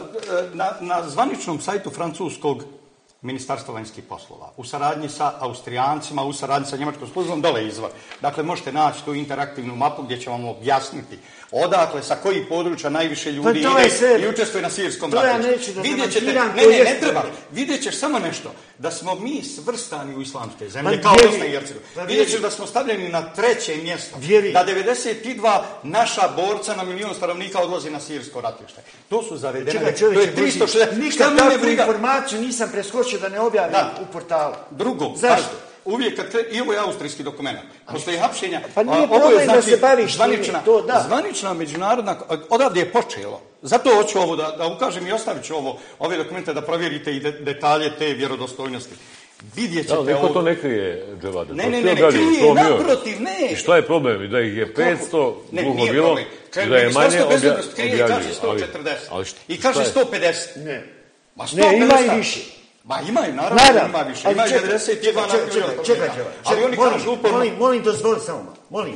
na, na zvaničnom sajtu francuskog Ministarstva vanjskih poslova, u saradnji sa Austrijancima, u saradnji sa njemačkom službom, dole izvor. Dakle, možete naći tu interaktivnu mapu gdje će vam objasniti odakle, sa kojih područja najviše ljudi pa ide sve... i učestvuje na sirijskom ratu. Ja neću da vidjet ćete, ne, ne, ne treba. Vidjet ćeš samo nešto, da smo mi svrstani u islamske zemlje, pa, kao Bosna i Hercegovina. Vidjet ćeš da smo stavljeni na treće mjesto. Vjeri. Da devedeset dva naša borca na milion stanovnika odlazi na sirijsko ratište. To su zavedene. Čekaj, čovječe, to je tristo šezdeset. Nikad takvu informaciju nisam preskočio da ne objavim da. u portalu. Drugo, zašto? Uvijek kad i ovo je austrijski dokument. Postoji hapšenja. Pa nije problem je, znači, da se baviš zvanična, to, da. Zvanična međunarodna, odavdje je počelo. Zato hoću ovo da, da ukažem i ostavit ću ovo, ove dokumente da provjerite i de, detalje te vjerodostojnosti. Vidjet ćete da, niko ovo... to ne krije, Dževade. Ne, ne, ne, ne, krije, naprotiv, ne. I šta je problem? Da ih je petsto gluho bilo i da je manje objavljuju. sto četrdeset I kaže sto pedeset. Ne. Ma sto pedeset. Ne, ima i više. Ma imaju, naravno, naravno. Ima više. Imaju devedeset jedan na milijon. Čekaj, čekaj. Ali oni kažu uporno... Molim, molim, dozvoli samo, molim te.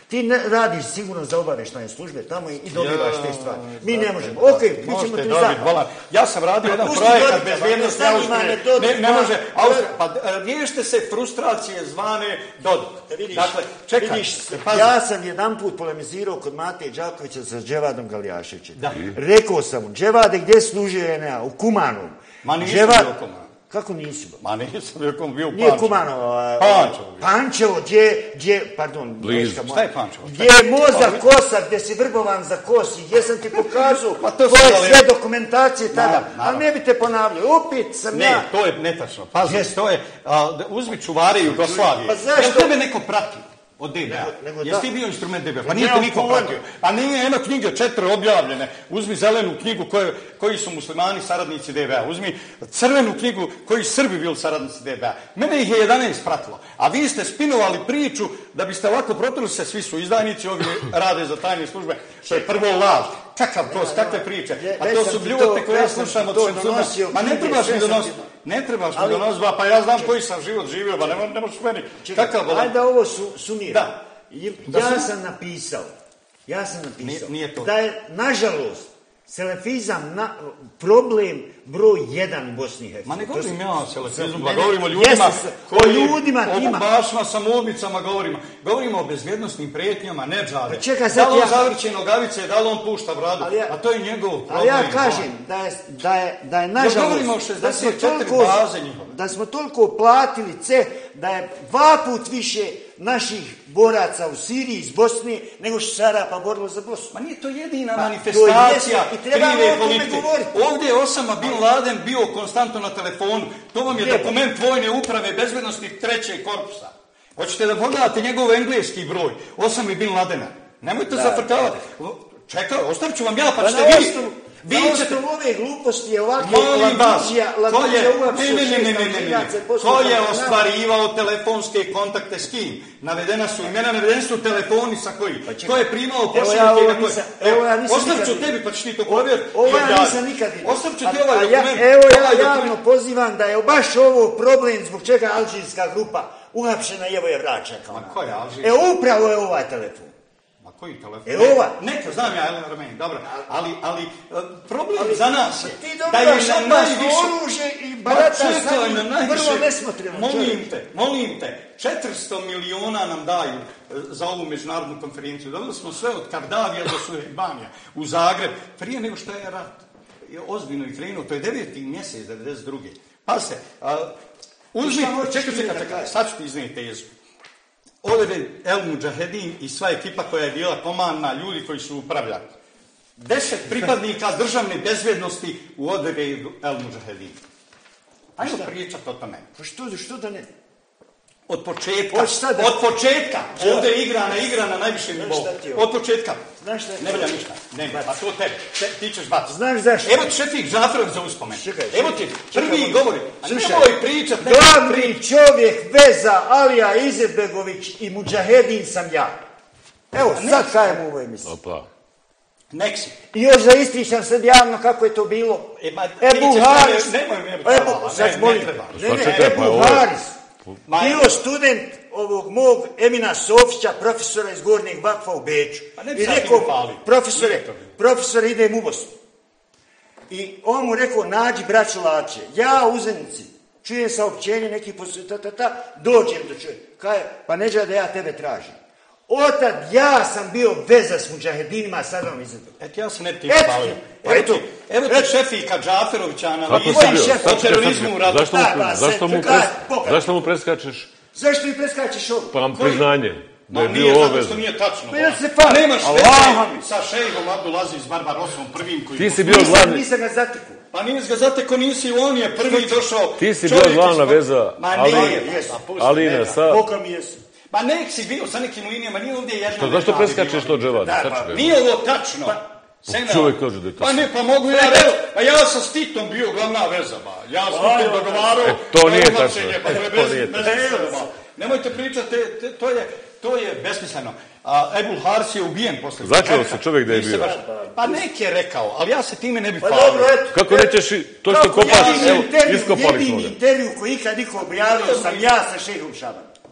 Ti ne radiš sigurno za obavještajne službe tamo i dobivaš te stvari. Mi ne možemo. Ok, mi ćemo ti zajedno. Ja sam radio jedan projekat bezbjednosti Austrije. Ne, ne može. Pa riješite se frustracije zvane Dodik. Dakle, čekaj. Ja sam jedan put polemizirao kod Mateje Đakovića sa Dževadom Galijaševićem. Rekao sam mu, Dževade, gdje služi N A? U Kumanovu. Ma nisam bio Kumanovu. Kako nisi? Ma nisam bio Kumanovu, bio u Nije Kumanovo. Pančevo. Pančevo, gdje, gdje, pardon. Blizu. Šta je Pančevo? Gdje je Moza Kosa, gdje si vrbovan za kosi, gdje sam ti pokazao tvoje sve dokumentacije tada. Ali ne bi te ponavljao, opet sam ja. Ne, to je netačno. Pazi, to je, uzmi čuvare Jugoslavije. Pa zašto? Jel tebe neko prati? Od D B A. Jesi ti bio instrument D B A? Pa nije te niko pratio. A nije eno knjige četiri objavljene. Uzmi zelenu knjigu koje, koji su muslimani saradnici D B A. Uzmi crvenu knjigu koji Srbi bili saradnici D B A. Mene ih je jedanaest pratilo. A vi ste spinovali priču da biste ovako protrli se, svi su izdajnici, ovi rade za tajne službe. Što je prvo laž. Kakav to, kakve priče? A to su bljuvote koje ja slušam od Šemsuna. Ma ne trebaš mi donositi. Ne trebaš mi donositi, pa ja znam koji sam život živio, pa ne možeš meni. Kakav bolan? Ajde ovo sumiram. Ja sam napisao, ja sam napisao da je, nažalost, selefizam na, problem broj jedan u Bosni i Hercegovini. Ma ne govorim ja o selefizmu, pa govorimo o ljudima, o ljudima, o bašma, samounicama govorimo. Govorimo o bezvjednostnim prijetnjama, ne džave. Pa čekaj, da li on ja... zavrće nogavice, da li on pušta bradu, ja... a to je njegov problem. Ali ja kažem da je, da je, da je nažalost, ja govorimo o šezdeset četiri baze njihove. Da smo toliko platili ce, da je dva put više naših boraca u Siriji iz Bosne nego što se Arapa borilo za Bosnu. Ma nije to jedina manifestacija krive politike. Ovdje je Osama Bin Laden bio konstantno na telefonu. To vam je dokument vojne uprave bezbjednosti trećeg korpusa. Hoćete da pogledate njegov engleski broj, Osama Bin Ladena. Nemojte zafrkavati. Čekaj, ostavit ću vam ja, pa ćete vi... Vi ćete ove gluposti je ovakve laguđija, laguđija uopšte šest. Ko je ostvarivao telefonske kontakte s kim? Navedena su imena, navedeni su telefoni sa koji? Ko je primao pošiljke? Ostavit ću tebi, pa ćeš ti to povjeriti. Ovo ja nisam nikad vidio. Ostavit ću ti ovaj dokument. Evo ja javno pozivam da je baš ovo problem zbog čega alžirska grupa uhapšena i evo je vraćana. Ma ko je alžirska? Evo upravo je ovaj telefon. Koji telefon? E ova. Neka, znam ja, Elena Romeni, dobro. Ali, ali, problem ali, za nas je ti da je na najviše... oružje i barata sami vrlo nesmotreno. Molim te, molim te, četiristo miliona nam daju za ovu međunarodnu konferenciju. Dobili smo sve od Kardavija do Sulejmanija u Zagreb, prije nego što je rat. Je ozbiljno i krenuo, to je deveti mjesec devedeset druge. Pa se, uzmi, čekaj, čekaj, čekaj, sad ću ti iznijeti tezu. Ovdje El Mudžahedin i sva ekipa koja je bila komandna, ljudi koji su upravljali. Deset pripadnika državne bezbjednosti u odredu El Mudžahedin. Ajmo pričati o tome. Pa što, što da ne? Od početka, od početka, ovdje je igrana, igrana najviše nivou. Od početka. Znaš šta je? Ne velja ništa. Ne, a to tebi. Ti ćeš baciti. Znaš zašto? Evo ti Šefik Džaferović za uspomen. Evo ti, prvi govori. A nemoj pričati. Glavni čovjek veza Alija Izetbegović i Mudžahedin sam ja. Evo, sad kajem u ovoj emisiji. Opa. Nek si. I još zaistišam sad javno kako je to bilo. Ebu Haris. Nemoj mi ne treba. Ne, ne, Ebu Haris. Bio student ovog mog Emina Sofića, profesora iz Gornjeg Vakfa u Beču. I rekao, profesore, profesore, idem u Bosnu. I on mu rekao, nađi braću Lače. Ja u Zenici čujem saopćenje nekih posle, ta, ta, dođem do čovjeka. Kaje, pa neđa da ja tebe tražim. Otad ja sam bio veza s Mudžahedinima, sad vam izvedu. Eto, ja sam ne ti hvalio. Evo ti, evo ti Šefika Džaferovića analiza o terorizmu u radu. Zašto mu preskačeš? Zašto mi preskačeš ovo? Pa vam priznanje. Da je bio ovo što nije tačno. Pa nemaš veze sa šejhom Abdulaziz Barbarosom prvim koji... Ti si bio glavni... Nisam ga zatekao. Pa nisi ga zatekao, nisi, on je prvi došao... Ti si bio glavna veza Alina sa... Boka mi jesu. Pa nek si bio sa nekim linijama, nije ovdje jedna... Što, zašto preskačeš to Dževade? Nije ovo tačno. Čovjek kaže da je tačno. Pa ne, pa mogu ja reći, pa ja sam s Titom bio glavna veza, ba. Ja sam Titom dogovarao... To nije tačno. To nije tačno. Nemojte pričati, to je... To je besmisleno. Ebul Haris je ubijen posle... Zakleo se čovjek da je bio. Pa nek je rekao, ali ja se time ne bi pa falio. Kako nećeš to što kopaš, evo, iskopali smo ga. Jedini intervju koji ikad niko objavio sam ja sa šejhom Šabanom.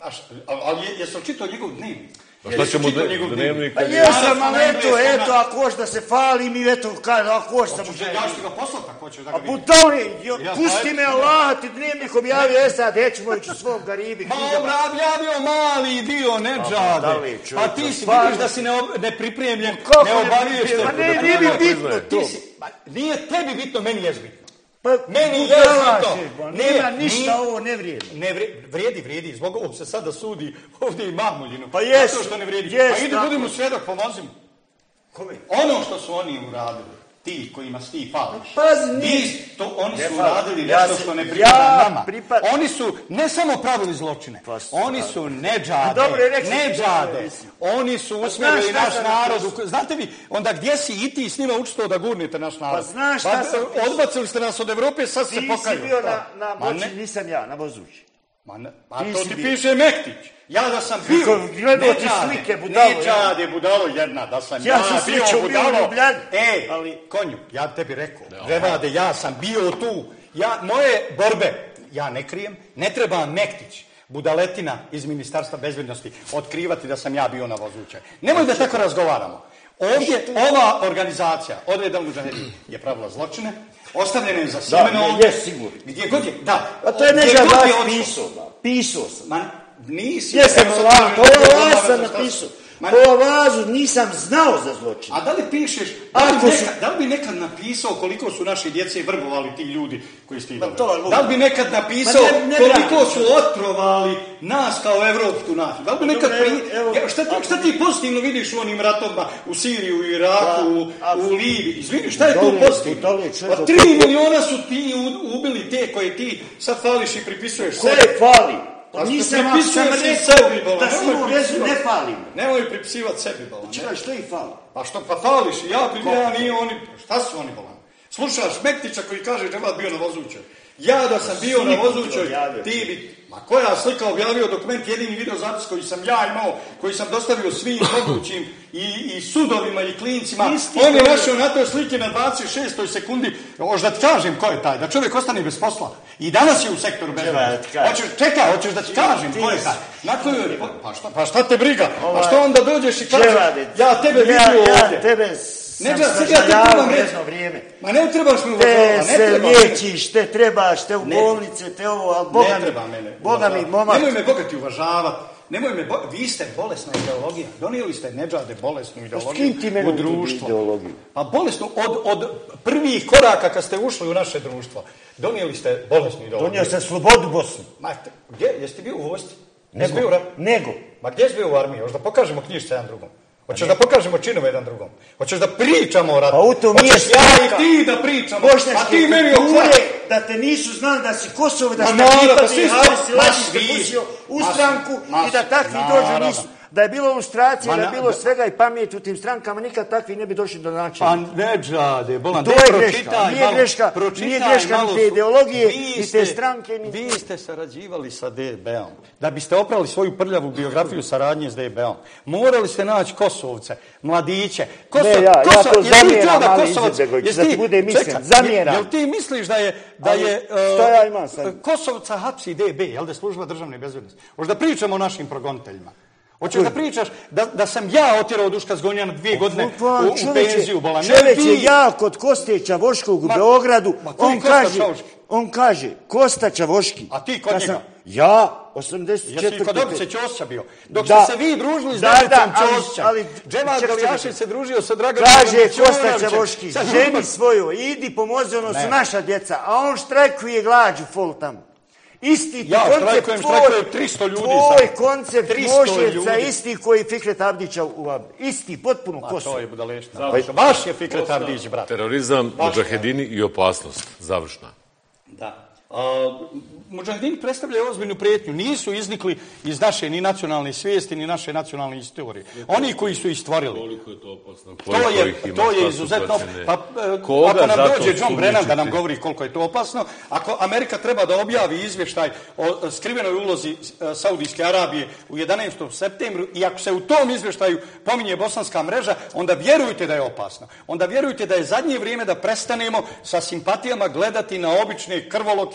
Ali jesu li čitao njegov dnevnik? Pa šta će mu dnevnik? Pa jesam, ali eto, eto, ako hoš da se falim i eto, ako hoš da mu želim. Ja ću ga poslati ako hoćeš da ga vidim. A budali, pusti me Allah, ti dnevnik objavio Esad Hećmović u svom Garibi. Ma objavio mali dio, ne džade. Pa ti si vidiš da si nepripremljen, ne obaviješten. Pa nije mi bitno to. Nije tebi bitno, meni je bitno. Pa meni je bitno. Nema ništa, ovo ne vrijedi. Ne vrijedi, vrijedi. Zbog ovog se sada sudi ovdje i Mahmuljinu. Pa jes. Zato što ne vrijedi. Yes, pa idi budimo svjedok, pomozimo. Kome? Ono što su oni uradili, ti kojima ti fališ. Pazi, nije. To oni su uradili nešto što ne pripada ja nama. Pripad... Oni su ne samo pravili zločine, pa, oni su neđade, dobro, neđade. Oni su usmjerili naš narod. Znate vi, onda gdje si i ti s njima učito da gurnite naš narod? Pa znaš šta sam... Odbacili ste nas od Evrope, sad se pokaju. Ti si bio na, na moći, nisam ja, na Vozući. Ma ne, a to ti piše Mektić. Ja da sam bio, gledao ti slike, budalo. Neđade, budalo jedna, da sam ja, ja sam bio budalo. Ej, ali konju, ja tebi rekao, Revade, ja sam bio tu. Ja, moje borbe, ja ne krijem, ne treba Mektić, budaletina iz Ministarstva bezbednosti, otkrivati da sam ja bio na Vozućaj. Nemoj da tako razgovaramo. Ovdje, ova organizacija, Odreda Mudžahedin, je pravila zločine, ostavljena je za sjemeno ovdje. Da, je sigurno. Gdje god je, da. A to je Neđa Vlaš pisao, da. Pisao sam. Man, nisi... Jesam Allah, to je vas sam napisao. Po vazu nisam znao za zločin. A da li pišeš, da li, nekad, su... da li bi nekad napisao koliko su naše djece vrbovali ti ljudi koji ste idali? Da li bi nekad napisao ne, ne koliko su otrovali nas kao evropsku naciju? Da li bi nekad pri... Evo, evo, šta, ti, šta ti pozitivno vidiš u onim ratovima u Siriji, u Iraku, da, u, u Libiji? Izvini, šta je to pozitivno? Pa tri miliona su ti ubili te koje ti sad fališ i pripisuješ sebi. Koje fali? Pa nisam vam sam rekao da s njim vezu ne falim. Nemoj pripisivati sebi bolan. Čekaj, što ih fali? Pa što, pa fališ, ja primjeram, nije oni, šta su oni bolan? Slušaš Mektića koji kaže da je bio na Vozućoj. Ja da sam bio na Vozućoj, ti bi... Ma koja slika objavio dokument, jedini videozapis koji sam ja imao, koji sam dostavio svim mogućim i, i sudovima i klincima. Isti on je našao na toj slike na dvadeset šestoj sekundi. Hoćeš da ti kažem ko je taj, da čovjek ostane bez posla. I danas je u sektoru bezbednosti. Hoćeš, čekaj, hoćeš da ti kažem ko je taj. Na koju, pa, šta, pa šta te briga? Pa što onda dođeš i kažeš, ja tebe vidio ovdje. Ja tebe Ne treba, sad ja te trebam reći. Ma ne trebaš mi uvažavati. Te se liječiš, te trebaš, te u bolnice, te ovo, ali Boga mi, Boga mi, momak. Nemoj me Boga ti uvažavati. Nemoj me, bo... vi ste bolesna ideologija. Donijeli ste neđade bolesnu ideologiju. S kim ti meni u društvo? Ideologiju? Pa bolesnu, od, od prvih koraka kad ste ušli u naše društvo. Donijeli ste bolesnu ideologiju. Donio sam slobodu Bosnu. Ma, gdje? Jesi ti bio u vojsci? Nego. Bio, Nego. Ma gdje si bio u armiji? Hoćeš da pokažemo knjižice jedan drugom? Hoćeš da pokažemo činove jedan drugom? Hoćeš da pričamo o ratu? Pa u tom Hoćeš ja i ti da pričamo? A ti meni okvare da te nisu znali da si Kosovo, da si pripadi Harisi Lašić pustio u stranku i da takvi dođu nisu. Da je bilo ilustracije, da je bilo svega i pameti u tim strankama, nikad takvi ne bi došli do načina. Pa ne džade, bolan, to je greška. Nije greška, nije greška ni te ideologije, ni te stranke. Vi ste sarađivali sa D B-om. Da biste oprali svoju prljavu biografiju saradnje s D B-om. Morali ste naći Kosovce, mladiće. Ne, ja, ja to zamjeram, ali Izetbegović, da ti bude mislim, zamjeram. Jel ti misliš da je, da je što ja imam sad? Kosovca hapsi D B, jel da je služba državne bezbednosti? Možda pričamo o našim progoniteljima. Hoćeš da pričaš da, da sam ja otjerao Duška Zgonjana dvije godine u, u penziju, bolan. Čovjek je ja kod Kosteća Voškog u ma, Beogradu, ma, on, kaže, on kaže, Kosta Čavoški. A ti kod njega? Sam, ja, osamdeset četvrte. Jesi kod Dobrice Ćosića bio? Dok da, ste se vi družili s Dobricom Ćosića. Džemal Galijašić se družio sa Draganom Ćosićem. Kaže Kosta Čavoški, ženi svoju, idi pomozi, ono su naša djeca, a on štrajkuje glađu fol tamo. Isti ja, koncept tvoj, tristo ljudi tvoj koncept Moševca, isti koji Fikret Abdića u isti, potpuno Kosovo. A to je budaleština. Vaš je Fikret Abdić, brat. Terorizam, mudžahedini i opasnost. Završna. Da. A, mudžahedini predstavljaju ozbiljnu prijetnju. Nisu iznikli iz naše ni nacionalne svijesti, ni naše nacionalne istorije. Oni koji su ih stvorili. Koliko je to opasno? To je, to je izuzetno. Pa, ako nam dođe John Brennan da nam govori koliko je to opasno, ako Amerika treba da objavi izvještaj o skrivenoj ulozi Saudijske Arabije u jedanaestom septembru i ako se u tom izvještaju pominje bosanska mreža, onda vjerujte da je opasno. Onda vjerujte da je zadnje vrijeme da prestanemo sa simpatijama gledati na obične krvoloke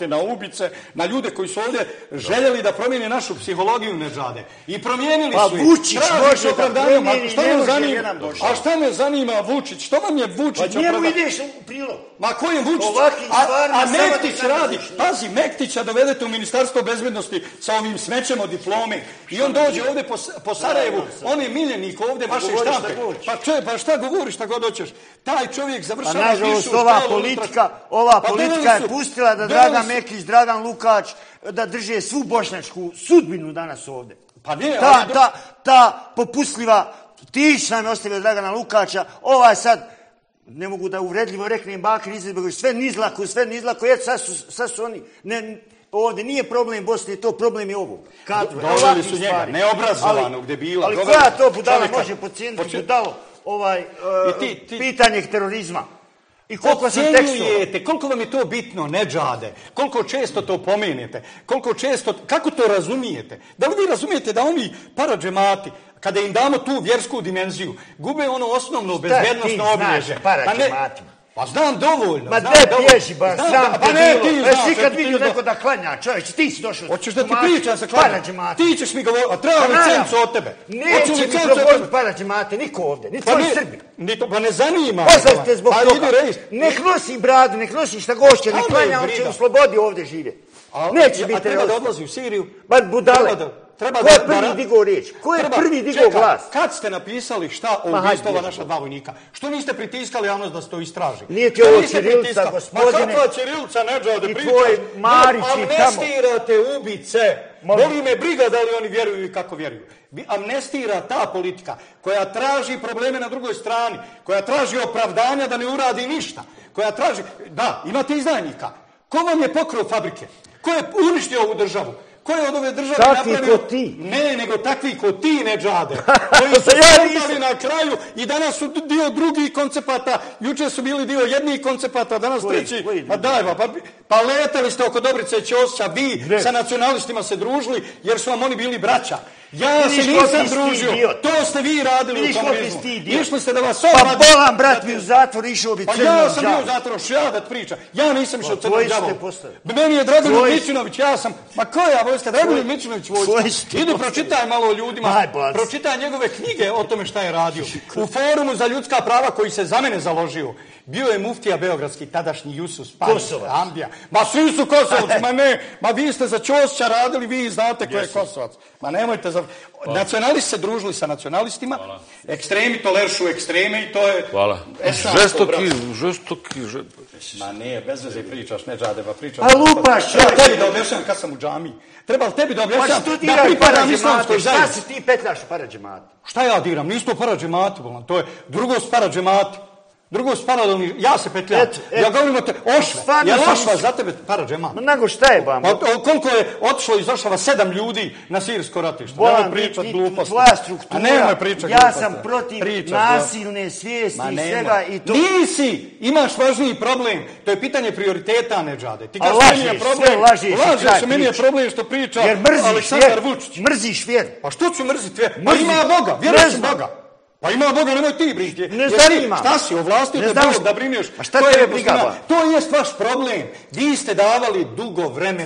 sirote, na ubice, na ljude koji su ovdje željeli da promijene našu psihologiju nedžade. I promijenili pa, su ih. Vučić može da promijeni, šta me zanima? A šta me zanima Vučić? Što vam je Vučić? Pa njemu ideš u prilog. Ma kojem Vučić? A, a Mektić radi. Pazi, Mektića dovedete u Ministarstvo bezbednosti sa ovim smećem od diplome. I on dođe ovdje po, po Sarajevu. On je miljenik ovdje vaše štampe. Pa, če, pa šta govoriš, šta god hoćeš? Taj čovjek završava... Pa nažalost, ova politika, ova pa politika je pustila da Dragan Mekić, Dragan Lukač, da drže svu bošnjačku sudbinu danas ovdje. Pa nije, ta, ali... ta, ta popustljiva, ti nam je ostavio Dragana Lukača, ovaj sad, ne mogu da uvredljivo reknem Bakir Izetbegović, sve nizlako, sve nizlako, jer sad su, sad su oni... Ne, ovdje nije problem Bosne, to problem je ovo. Doveli su njega, neobrazovanog debila. Ali koja to budala može pocijeniti budalo ovaj, uh, ti, ti, pitanje terorizma? I koliko sam tekstova? Koliko vam je to bitno, nedžade? Koliko često to pomenete? Koliko često, kako to razumijete? Da li vi razumijete da oni paradžemati, kada im damo tu vjersku dimenziju, gube ono osnovno bezbjednostno obilježje? Šta ti znaš paradžematima? Pa znam dovoljno. Ma ne bježi, ba, znam, znam pa ne, ti znaš. Pa si kad vidio neko da klanja, čovječ, ti si došao. Hoćeš da ti pričam sa klanjama? Ti ćeš mi govoriti, a treba licencu od tebe. Neće mi progovoriti paradžemate, niko ovdje, ni tvoji Srbi. Pa ne zanima. Poznajte zbog toga. Nek nosi bradu, nek nosi šta gošće, nek klanja, on će u slobodi ovdje živjeti. Neće biti. A treba da odlazi u Siriju? Ba budale. Treba Ko je prvi digao riječ? Ko je prvi digao glas? Kad ste napisali šta o ubistova naša dva vojnika? Što niste pritiskali javnost da se to istraži? Nije ti ovo ćirilica, gospodine. Ma kakva ćirilica, neđade, priča? I tvoj Marić i tamo. Amnestirate ubice. Boli me briga da li oni vjeruju i kako vjeruju. Amnestira ta politika koja traži probleme na drugoj strani, koja traži opravdanja da ne uradi ništa, koja traži... Da, imate izdajnika. Ko vam je pokrao fabrike? Ko je uništio ovu državu? Ko je od ove države takvi napravio... ko ti. Ne, nego takvi ko ti, nedžade. Koji su ja na kraju i danas su dio drugih koncepata. Juče su bili dio jednih koncepata, danas koji, treći. Koji pa daj, pa, pa letali ste oko Dobrice Ćosića, vi ne. Sa nacionalistima se družili, jer su vam oni bili braća. Ja se nisam družio. To ste vi radili vidiš u komunizmu. Išli ste da vas pa obradi... Pa bolan, brat, mi u zatvor išao bi crnom džavu. Pa ja sam bio u zatvoru, što ja da ti pričam. Ja nisam išao crnom džavom. Meni je Dragoljub Mićunović, ja sam... Ma koja vojska? Dragoljub Mićunović vojska. Idi pročitaj malo ljudima, pročitaj njegove knjige o tome šta je radio. U forumu za ljudska prava koji se za mene založio. Bio je muftija beogradski, tadašnji Jusuf Kosovac. Ambija. Ma svi su Kosovci, ma ne. Ma vi ste za Ćosića radili, vi znate ko je Kosovac. Ma nemojte za... Hvala. Nacionalisti se družili sa nacionalistima, hvala. Ekstremi toleršu ekstreme i to je... Hvala. Žestoki, žestoki, žestoki. Ma ne, bez veze pričaš, ne džade, pa pričaš... A lupaš, treba tebi da objašnjam kad sam u džamiji. Treba li tebi da objašnjam da pripadam islamskoj zajednici? Šta si ti petljaš u paradžematu? Šta ja diram? Nisu to paradžemati, bolan. To je drugo s paradžemati. Drugo s paradžemati. Ja se petljam. Et, et. Ja govorim o te Ošve. Ja Ošva za tebe paradžemat. Ma nego šta je, bam? Koliko je otišlo iz Ošava sedam ljudi na sirijsko ratište? Bolan, pričat gluposti. Tvoja struktura. A nemoj pričat ja sam protiv pričat, nasilne svijesti i svega i to... Nisi! Imaš važniji problem. To je pitanje prioriteta, nedžade. Ti a lažiš, sve lažiš. Lažiš, meni je problem što priča Aleksandar Vučić. Mrziš vjeru. Pa što ću mrziti vjeru? Pa ima Boga, vjerujem Boga. Pa ima Boga, nemoj ti brišti. Ne zanima. Šta si, ovlastio te Bog da brineš? A šta te je briga? To je vaš problem. Vi ste davali dugo vremena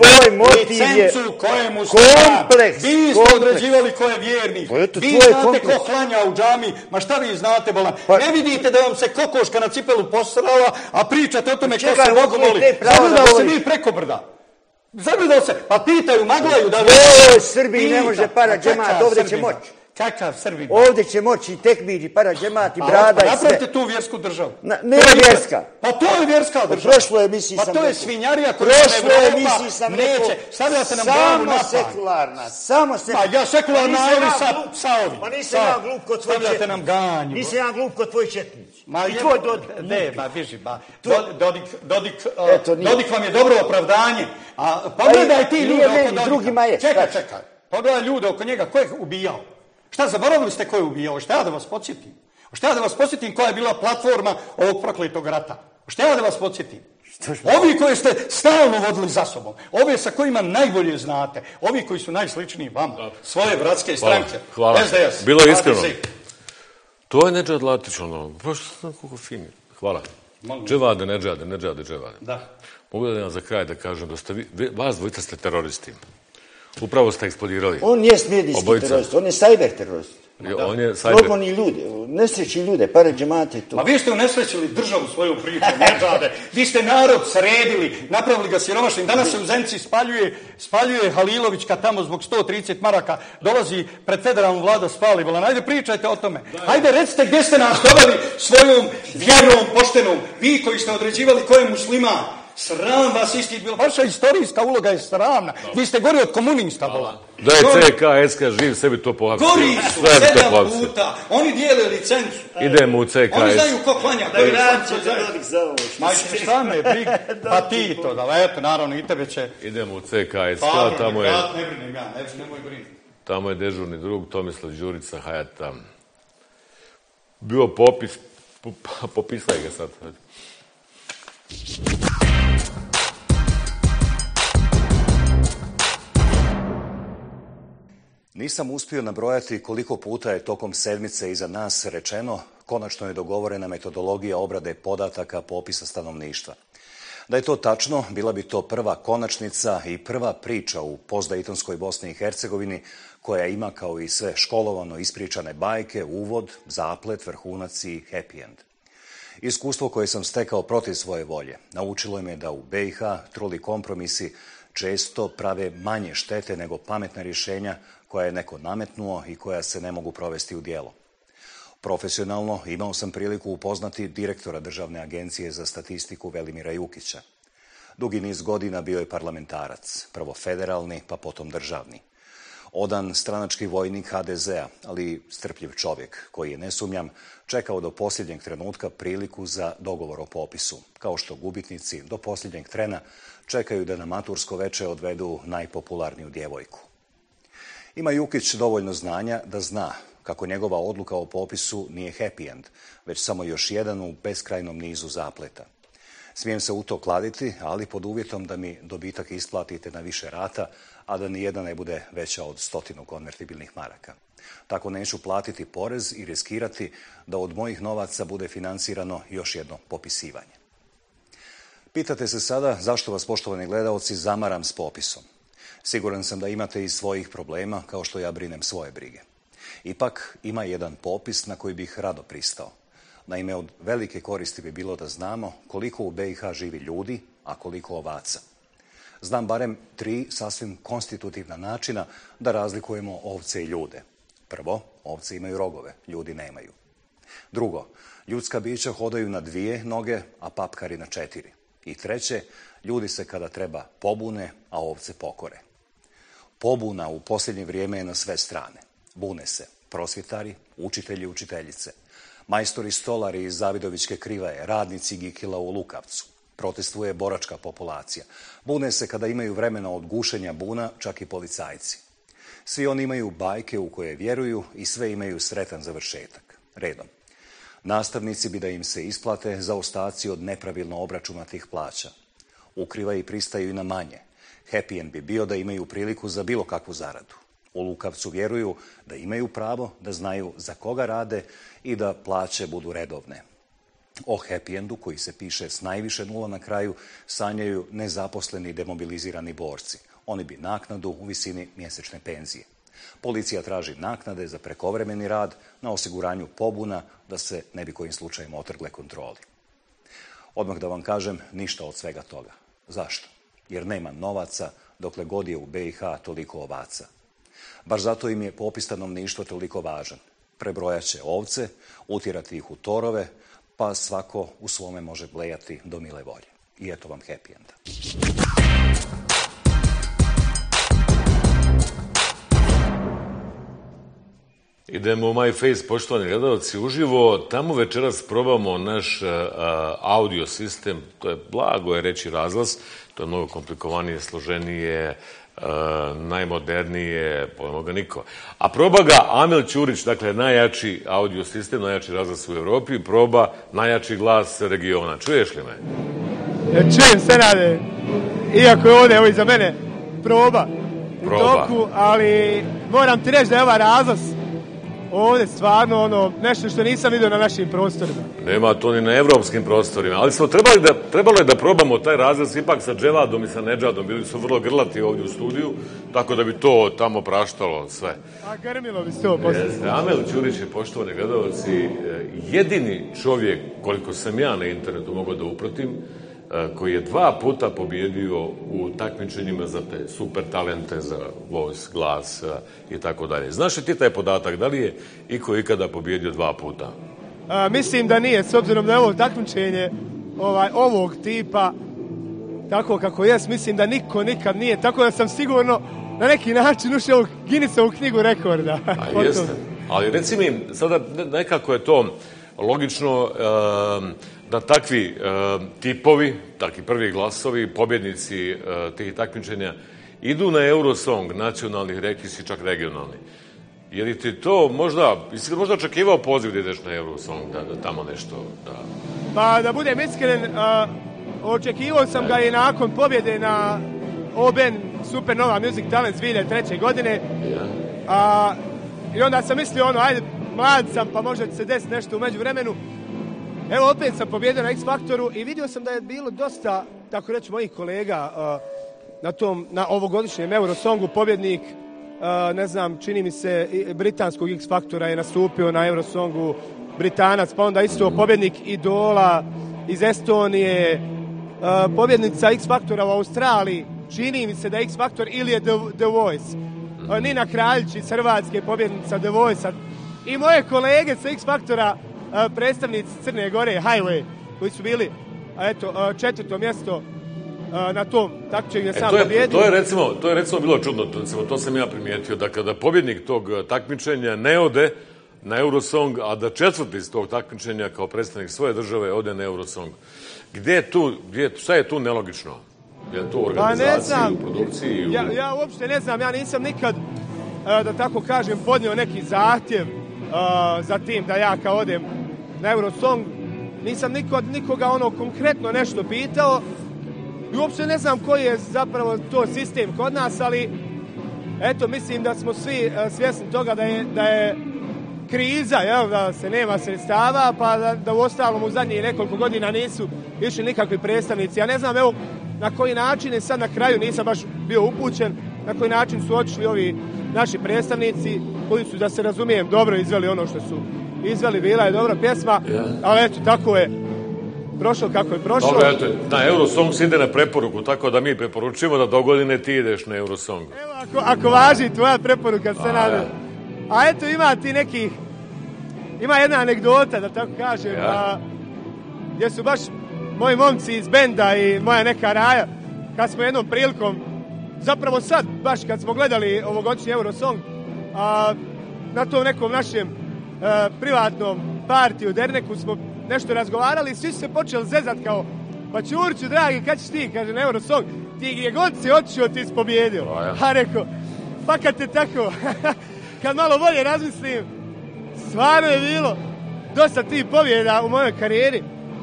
licencu kojemu su kompleks. Vi ste određivali ko je vjernik. Vi znate ko klanja u džami. Ma šta vi znate, bolan? Pa... Ne vidite da vam se kokoška na cipelu posrala, a pričate o tome ko se Bogu voli. Zagledao se vi preko brda. Zagledao se, pa pitaju, maglaju da... Oj, Srbiji ne može paradžemat, ovdje će moći. Kakav Srbin? Ovdje će moći tekbir i paradžemat i brada i sve. Napravite tu vjersku državu. Na, ne je vjerska. Pa to je vjerska država. Prošlo emisiji sam rekao. Pa to je svinjarija koja se Evropa neće. Stavljate nam glavu na samo sekularna. Samo sekularna. Pa ja sekularna, ali sa, sa ovim. Pa nisam ja glup kod tvoj četnić. Stavljate nam ganju. Nisam ja glup kod tvoj četnić. I tvoj Dodik. Ne, ma biži, ba. Dodik, Dodik, Dodik vam je dobro opravdanje. A pogledaj ti ljude oko Dodika. Drugima je. Čekaj, čekaj. Pogledaj ljude oko njega. Ko je ubijao? Šta, zaboravili ste ko je ubijao? Šta ja da vas podsjetim? Šta ja da vas podsjetim koja je bila platforma ovog prokletog rata? Šta ja da vas podsjetim? Ovi koji ste stalno vodili za sobom, ove sa kojima najbolje znate, ovi koji su najsličniji vama, svoje bratske stranke. Hvala, hvala. Bilo je iskreno. To je Nedžad Latić, ono, baš sam kako fini. Hvala. Dževade, Nedžade, Nedžade, Dževade. Da. Mogu da vam za kraj da kažem da ste vi, vas dvojica ste teroristi. Upravo ste eksplodirali. On je medijski terorist, on je cyber terorist. On je cyber. Progoni ljude, nesreći ljude, pare džemate tu. Ma vi ste unesrećili državu svoju priču, Nedžade. Vi ste narod sredili, napravili ga siromašnim. Danas se u Zenci spaljuje, spaljuje Halilović kad tamo zbog sto trideset maraka dolazi pred federalnu vladu spalivala. Ajde pričajte o tome. Ajde recite gdje ste nas doveli svojom vjernom, poštenom. Vi koji ste određivali ko je musliman. Sram vas isti bilo. Vaša istorijska uloga je sramna. Vi ste gori od komunista. Da je C K S K živ, sebi to pohapsio. Gori su, sedam puta. Oni dijele licencu. Idemo u C K S. Oni znaju ko klanja. Da je rađe za rodnik za ovo. Majče, šta me briga? Pa ti to, da eto, naravno, i tebe će... Idemo u C K S. Pa, tamo je... ne brinem ja, nemoj brinuti. Tamo je dežurni drug Tomislav Đurica Hajata. Bio popis, popisaj ga sad. Nisam uspio nabrojati koliko puta je tokom sedmice iza nas rečeno konačno je dogovorena metodologija obrade podataka popisa stanovništva. Da je to tačno, bila bi to prva konačnica i prva priča u postdejtonskoj Bosni i Hercegovini koja ima kao i sve školovano ispričane bajke, uvod, zaplet, vrhunac i happy end. Iskustvo koje sam stekao protiv svoje volje naučilo me da u B i H truli kompromisi često prave manje štete nego pametna rješenja koja je neko nametnuo i koja se ne mogu provesti u djelo. Profesionalno imao sam priliku upoznati direktora Državne agencije za statistiku Velimira Jukića. Dugi niz godina bio je parlamentarac, prvo federalni pa potom državni. Odan stranački vojnik H D Z-a, ali strpljiv čovjek koji je, ne sumnjam, čekao do posljednjeg trenutka priliku za dogovor o popisu, kao što gubitnici do posljednjeg trena čekaju da na matursko veče odvedu najpopularniju djevojku. Ima Jukić dovoljno znanja da zna kako njegova odluka o popisu nije happy end, već samo još jedan u beskrajnom nizu zapleta. Smijem se u to kladiti, ali pod uvjetom da mi dobitak isplatite na više rata, a da ni jedna ne bude veća od stotinu konvertibilnih maraka. Tako neću platiti porez i riskirati da od mojih novaca bude financirano još jedno popisivanje. Pitate se sada zašto vas, poštovani gledaoci, zamaram s popisom. Siguran sam da imate i svojih problema, kao što ja brinem svoje brige. Ipak ima jedan popis na koji bih rado pristao. Naime, od velike koristi bi bilo da znamo koliko u B i H živi ljudi, a koliko ovaca. Znam barem tri sasvim konstitutivna načina da razlikujemo ovce i ljude. Prvo, ovce imaju rogove, ljudi nemaju. Drugo, ljudska bića hodaju na dvije noge, a papkari na četiri. I treće, ljudi se kada treba pobune, a ovce pokore. Pobuna u posljednje vrijeme je na sve strane. Bune se prosvjetari, učitelji i učiteljice, majstori stolari iz Zavidovićke Krivaje, radnici Gikila u Lukavcu. Protestuje boračka populacija. Bune se kada imaju vremena od gušenja buna, čak i policajci. Svi oni imaju bajke u koje vjeruju i sve imaju sretan završetak. Redom. Nastavnici bi da im se isplate zaostaci od nepravilno obračunatih plaća. Ukriva i pristaju i na manje. Happy end bi bio da imaju priliku za bilo kakvu zaradu. U Lukavcu vjeruju da imaju pravo, da znaju za koga rade i da plaće budu redovne. O happy endu, koji se piše s najviše nula na kraju, sanjaju nezaposleni i demobilizirani borci. Oni bi naknadu u visini mjesečne penzije. Policija traži naknade za prekovremeni rad na osiguranju pobuna da se ne bi kojim slučajem otrgle kontroli. Odmah da vam kažem, ništa od svega toga. Zašto? Jer nema novaca dokle god je u B i H toliko ovaca. Baš zato im je popis stanovništva toliko važan. Prebrojat će ovce, utjerati ih u torove, pa svako u svome može blejati do mile volje. I eto vam happy enda. Idemo u MyFace, poštovani gledalci, uživo. Tamo večeras probamo naš uh, audio sistem. To je blago je reći razglas. To je mnogo komplikovanije, složenije, uh, najmodernije, pojmo ga niko. A proba ga Amil Ćurić, dakle najjači audio sistem, najjači razglas u Evropi, proba najjači glas regiona. Čuješ li me? Ja čujem se, Senade. Iako je ovdje, evo iza mene, proba. Proba. Toku, ali moram ti reći da je ovaj razglas ovdje stvarno ono, nešto što nisam vidio na našim prostorima. Nema to ni na evropskim prostorima, ali smo trebali da, trebalo je da probamo taj razred ipak sa Dževadom i sa Nedžadom, bili su vrlo grlati ovdje u studiju, tako da bi to tamo praštalo sve. A grmilo bi se to poslije. Amel Ćurić je, poštovani gledalci, jedini čovjek, koliko sam ja na internetu mogao da upratim, koji je dva puta pobjedio u takmičenjima za te super talente, za voz, glas i tako dalje. Znaš li ti taj podatak, da li je iko ikada pobjedio dva puta? A, mislim da nije, s obzirom da je ovo takmičenje ovaj, ovog tipa, tako kako jes, mislim da niko nikad nije, tako da sam sigurno na neki način ušao u Guinnessovu knjigu rekorda. A jeste, ali reci mi, sada nekako je to logično da takvi tipovi, takvi prvi glasovi, pobjednici tih takmičenja idu na Eurosong nacionalnih, rekli si čak regionalni. Je li ti to možda, jesi li možda očekivao poziv da ideš na Eurosong, da, da tamo nešto, da... Pa da budem iskren, uh, očekivao sam ga i nakon pobjede na O B N Supernova Music Talents dvije hiljade treće. godine. Yeah. Uh, I onda sam mislio ono, ajde, mlad sam, pa možda će se desiti nešto u međuvremenu. Evo, opet sam pobjedio na X Faktoru i vidio sam da je bilo dosta, tako reći, mojih kolega uh, na tom, na ovogodišnjem Eurosongu. Pobjednik, uh, ne znam, čini mi se, britanskog X Faktora je nastupio na Eurosongu, Britanac, pa onda isto pobjednik Idola iz Estonije, uh, pobjednica X Faktora u Australiji, čini mi se da je X Faktor ili je The, The Voice. Uh, Nina Kraljić iz Hrvatske, pobjednica The Voice-a. I moje kolege sa X Faktora, uh, predstavnici Crne Gore, Highway, koji su bili eto, uh, četvrto mjesto uh, na tom takmičenju gdje sam e, pobjedio. To je, recimo, to je recimo bilo čudno, recimo, to sam ja primijetio, da kada pobjednik tog takmičenja ne ode na Eurosong, a da četvrti iz tog takmičenja kao predstavnik svoje države ode na Eurosong. Gdje je tu, gdje, šta je tu nelogično? Je to u organizaciji, pa u produkciji? U... Ja, ja uopšte ne znam, ja nisam nikad, da tako kažem, podnio neki zahtjev uh, za tim da ja kao odem na Eurosong. Nisam nikod, nikoga ono konkretno nešto pitao i uopšte ne znam koji je zapravo to sistem kod nas, ali eto, mislim da smo svi uh, svjesni toga da je, da je kriza, jel, da se nema sredstava, pa da, da u ostalom u zadnjih nekoliko godina nisu išli nikakvi predstavnici. Ja ne znam, evo, na koji način je sad na kraju, nisam baš bio upućen, na koji način su otišli ovi naši predstavnici, koji su, da se razumijem, dobro izveli ono što su izveli, bila je dobra pjesma, yeah. Ali eto, tako je prošlo kako je prošlo. Dobro, eto, na Eurosong se ide na preporuku, tako da mi preporučujemo da do godine ti ideš na Eurosong. Evo, ako, ako važi tvoja preporuka, se nadam. A eto, ima ti nekih, ima jedna anegdota, da tako kažem, ja. a, gdje su baš moji momci iz benda i moja neka Raja, kad smo jednom prilikom, zapravo sad, baš kad smo gledali ovogodišnji Eurosong, a, na tom nekom našem a, privatnom partiju u Derneku smo nešto razgovarali i svi su se počeli zezat kao, pa Ćurću, dragi, kad ćeš ti, kaže, na Eurosong, ti gdje god si otišao, ti si pobjedio. A, ja. a rekao, pa kad te tako... Kad malo bolje razmislim, stvarno je bilo dosta tih pobjeda u mojoj karijeri.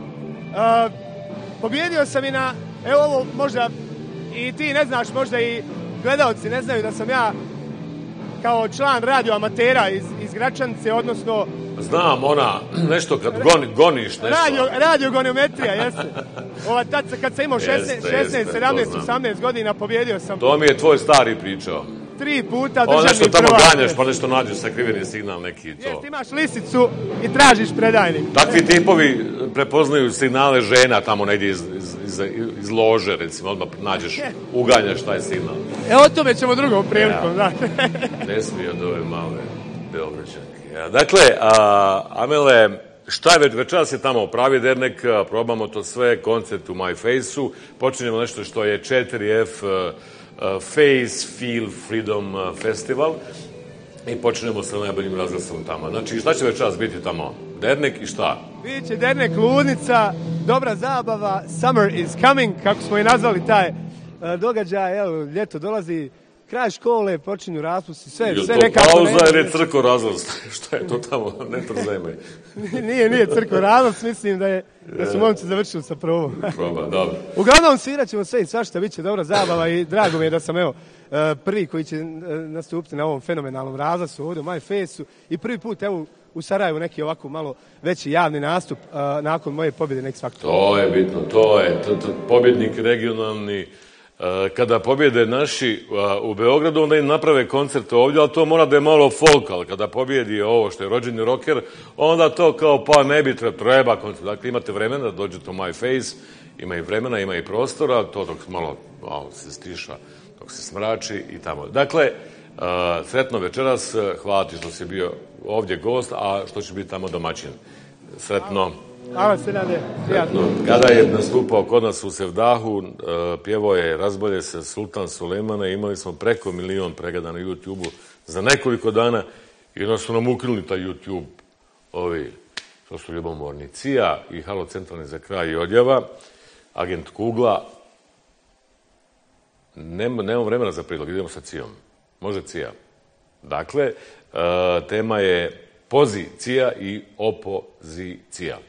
Uh, pobjedio sam i na, evo ovo možda i ti ne znaš, možda i gledalci ne znaju da sam ja kao član radio amatera iz, iz Gračanice, odnosno... Znam, ona, nešto kad goni, goniš, nešto. Radio, radio goniometrija, jeste. Ova tad kad sam imao šesnaest, sedamnaest, osamnaest godina, pobjedio sam. To mi je tvoj stari pričao. Tri puta državni prvak. O, nešto tamo ganjaš, pa nešto nađeš sakriveni signal neki to. Jeste, imaš lisicu i tražiš predajnik. Takvi tipovi prepoznaju signale žena tamo negdje iz, iz, iz, iz lože, recimo, odmah nađeš, uganjaš taj signal. E, o tome ćemo drugom prilikom, da. Ne smije od ove male Beograđanke. Dakle, a, Amele, šta je večeras je tamo pravi dernek, probamo to sve, koncert u My Face-u, počinjemo nešto što je četiri F Uh, Face, Feel, Freedom uh, Festival i počnemo sa najboljim razglasom tamo. Znači, šta će večeras biti tamo? Dernek i šta? Biće dernek, ludnica, dobra zabava, Summer is coming, kako smo i nazvali taj uh, događaj, evo, ljeto dolazi, kraj škole, počinju raspusti, sve, sve nekako... Je to pauza ili je crko razlost? Šta je to tamo? Ne trzajme. nije, nije crko razlost, mislim da, je, da su momci završili sa probom. Proba, dobro. Uglavnom, svirat ćemo sve i svašta, bit će dobra zabava i drago mi je da sam, evo, prvi koji će nastupiti na ovom fenomenalnom razlasu ovdje u My Face-u i prvi put evo u Sarajevu neki ovako malo veći javni nastup nakon moje pobjede na X Faktoru. To je bitno, to je to, to, pobjednik regionalni. Kada pobjede naši u Beogradu, onda im naprave koncert ovdje, ali to mora da je malo folk, ali kada pobjedi ovo što je rođeni rocker, onda to kao pa ne bi treba koncert. Dakle, imate vremena da dođete u My Face, ima i vremena, ima i prostora, to dok malo malo se stiša, dok se smrači i tamo. Dakle, sretno večeras, hvala ti što si bio ovdje gost, a što će biti tamo domaćin. Sretno. Hvala se, Nade. Prijatno. Kada je nastupao kod nas u Sevdahu, pjevao je Razbolje se Sultan Sulejmana i imali smo preko milion pregleda na YouTube-u za nekoliko dana i onda su nam ukinuli taj YouTube, ovi, to su ljubomorni, Cija i Halo centralni za kraj i odjava, Agent Kugla. Nema, nemamo vremena za prilog, idemo sa Cijom. Može Cija. Dakle, tema je pozicija i opozicija.